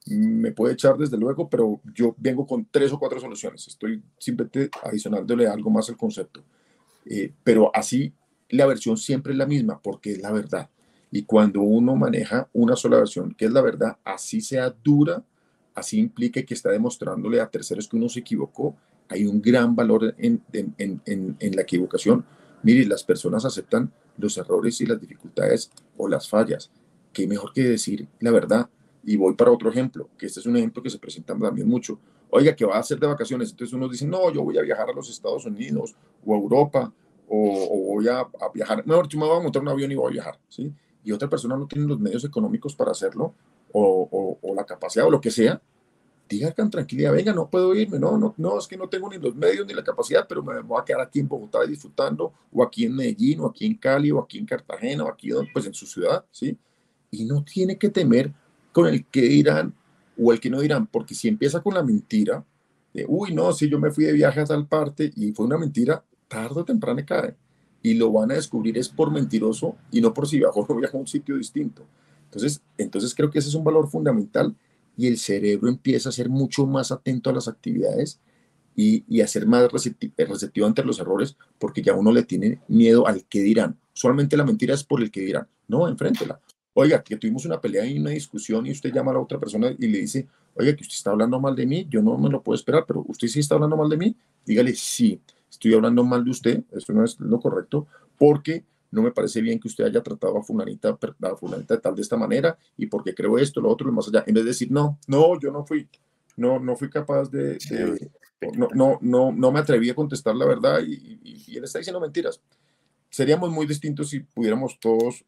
me puede echar desde luego, pero yo vengo con tres o cuatro soluciones. Estoy simplemente adicionándole algo más al concepto. Eh, pero así la versión siempre es la misma porque es la verdad. Y cuando uno maneja una sola versión, que es la verdad, así sea dura, así implique que está demostrándole a terceros que uno se equivocó, hay un gran valor en, en, en, en, en la equivocación. Mire, las personas aceptan los errores y las dificultades o las fallas. Qué mejor que decir la verdad. Y voy para otro ejemplo, que este es un ejemplo que se presenta también mucho. Oiga, ¿qué va a hacer de vacaciones? Entonces uno dice, no, yo voy a viajar a los Estados Unidos o a Europa o, o voy a, a, viajar. Mejor, yo me voy a montar un avión y voy a viajar, ¿sí? Y otra persona no tiene los medios económicos para hacerlo o, o, o la capacidad o lo que sea. Diga con tranquilidad, venga, no puedo irme, no, no, no, es que no tengo ni los medios ni la capacidad, pero me voy a quedar aquí en Bogotá disfrutando, o aquí en Medellín, o aquí en Cali, o aquí en Cartagena, o aquí, pues en su ciudad, ¿sí? Y no tiene que temer con el que dirán o el que no dirán, porque si empieza con la mentira, de, uy, no, si yo me fui de viaje a tal parte y fue una mentira, tarde o temprano cae. Y lo van a descubrir es por mentiroso y no por si viajó o viajó a un sitio distinto. Entonces, entonces creo que ese es un valor fundamental y el cerebro empieza a ser mucho más atento a las actividades y, y a ser más receptivo, receptivo ante los errores, porque ya uno le tiene miedo al que dirán. Solamente la mentira es por el que dirán. No, enfréntela. Oiga, que tuvimos una pelea y una discusión y usted llama a la otra persona y le dice, oiga, que usted está hablando mal de mí, yo no me lo puedo esperar, pero usted sí está hablando mal de mí. Dígale, sí, estoy hablando mal de usted, eso no es lo correcto, porque no me parece bien que usted haya tratado a fulanita, a fulanita de tal de esta manera y porque creo esto, lo otro, lo más allá, en vez de decir, no, no, yo no fui, no, no fui capaz de, Chévere, de no, espectacular. no, no, no me atreví a contestar la verdad y, y, y él está diciendo mentiras. Seríamos muy distintos si pudiéramos todos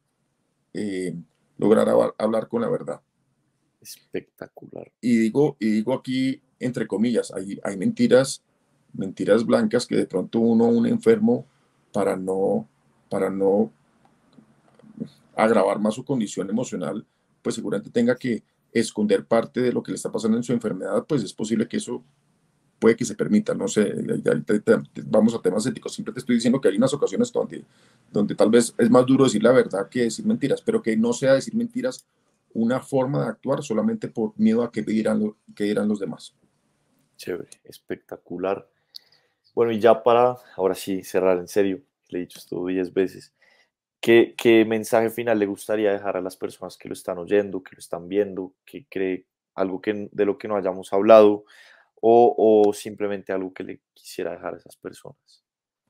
eh, lograr hablar con la verdad. Espectacular. Y digo, y digo aquí, entre comillas, hay, hay mentiras, mentiras blancas que de pronto uno, un enfermo, para no, para no agravar más su condición emocional, pues seguramente tenga que esconder parte de lo que le está pasando en su enfermedad, pues es posible que eso puede que se permita, no sé, ya, ya, ya, vamos a temas éticos, siempre te estoy diciendo que hay unas ocasiones donde, donde tal vez es más duro decir la verdad que decir mentiras, pero que no sea decir mentiras una forma de actuar solamente por miedo a qué dirán, lo, qué dirán los demás. Chévere, espectacular. Bueno, y ya para, ahora sí, cerrar en serio, le he dicho esto diez veces. ¿Qué, qué mensaje final le gustaría dejar a las personas que lo están oyendo, que lo están viendo, que cree algo que, de lo que no hayamos hablado o, o simplemente algo que le quisiera dejar a esas personas?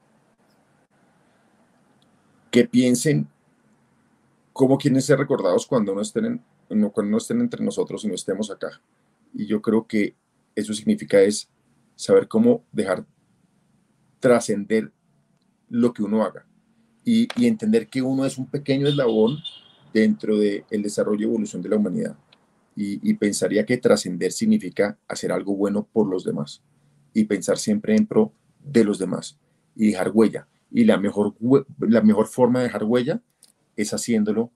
Que piensen cómo quieren ser recordados cuando no estén, en, no, cuando no estén entre nosotros y no estemos acá. Y yo creo que eso significa es saber cómo dejar trascender lo que uno haga y, y entender que uno es un pequeño eslabón dentro del desarrollo y evolución de la humanidad. Y, y pensaría que trascender significa hacer algo bueno por los demás y pensar siempre en pro de los demás y dejar huella. Y la mejor, la mejor forma de dejar huella es haciéndolo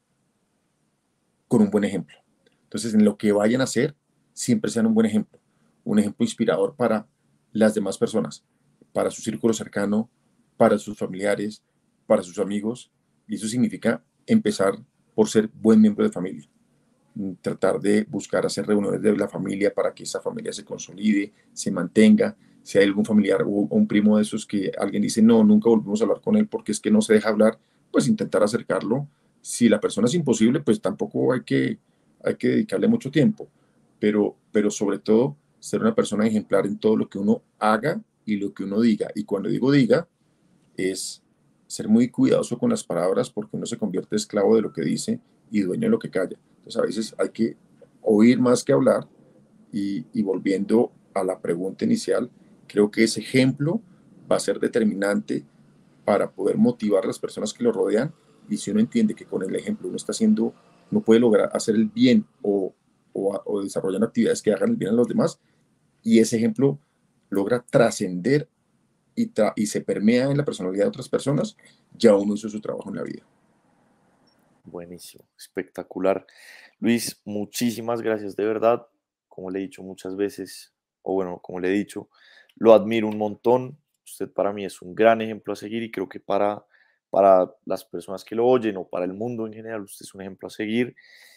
con un buen ejemplo. Entonces, en lo que vayan a hacer, siempre sean un buen ejemplo, un ejemplo inspirador para las demás personas, para su círculo cercano, para sus familiares, para sus amigos. Y eso significa empezar por ser buen miembro de familia. Tratar de buscar hacer reuniones de la familia para que esa familia se consolide, se mantenga. Si hay algún familiar o un primo de esos que alguien dice, no, nunca volvemos a hablar con él porque es que no se deja hablar, pues intentar acercarlo. Si la persona es imposible, pues tampoco hay que, hay que dedicarle mucho tiempo, pero, pero sobre todo ser una persona ejemplar en todo lo que uno haga y lo que uno diga. Y cuando digo diga, es ser muy cuidadoso con las palabras porque uno se convierte esclavo de lo que dice y dueño de lo que calla. Entonces a veces hay que oír más que hablar y, y volviendo a la pregunta inicial, creo que ese ejemplo va a ser determinante para poder motivar a las personas que lo rodean y si uno entiende que con el ejemplo uno está haciendo, no puede lograr hacer el bien o, o, o desarrollar actividades que hagan el bien a los demás y ese ejemplo logra trascender y, tra y se permea en la personalidad de otras personas, ya uno hizo su trabajo en la vida. Buenísimo, espectacular. Luis, muchísimas gracias de verdad. Como le he dicho muchas veces, o bueno, como le he dicho, lo admiro un montón. Usted para mí es un gran ejemplo a seguir y creo que para, para las personas que lo oyen o para el mundo en general, usted es un ejemplo a seguir.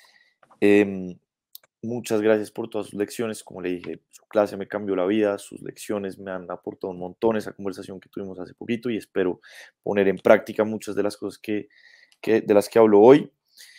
Eh, muchas gracias por todas sus lecciones. Como le dije, su clase me cambió la vida, sus lecciones me han aportado un montón, esa conversación que tuvimos hace poquito y espero poner en práctica muchas de las cosas que, que, de las que hablo hoy.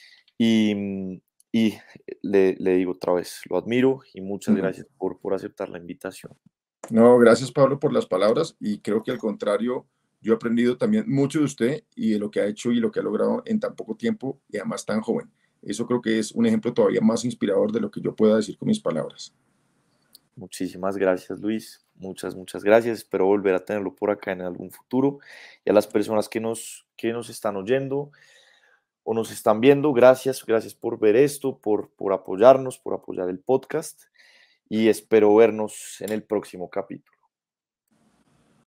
Y, y le, le, digo otra vez, lo admiro y muchas Uh-huh. gracias por, por aceptar la invitación. No, gracias Pablo por las palabras y creo que al contrario, yo he aprendido también mucho de usted y de lo que ha hecho y lo que ha logrado en tan poco tiempo y además tan joven. Eso creo que es un ejemplo todavía más inspirador de lo que yo pueda decir con mis palabras. Muchísimas gracias, Luis. Muchas, muchas gracias. Espero volver a tenerlo por acá en algún futuro. Y a las personas que nos, que nos están oyendo o nos están viendo, gracias, gracias por ver esto, por, por apoyarnos, por apoyar el podcast y espero vernos en el próximo capítulo.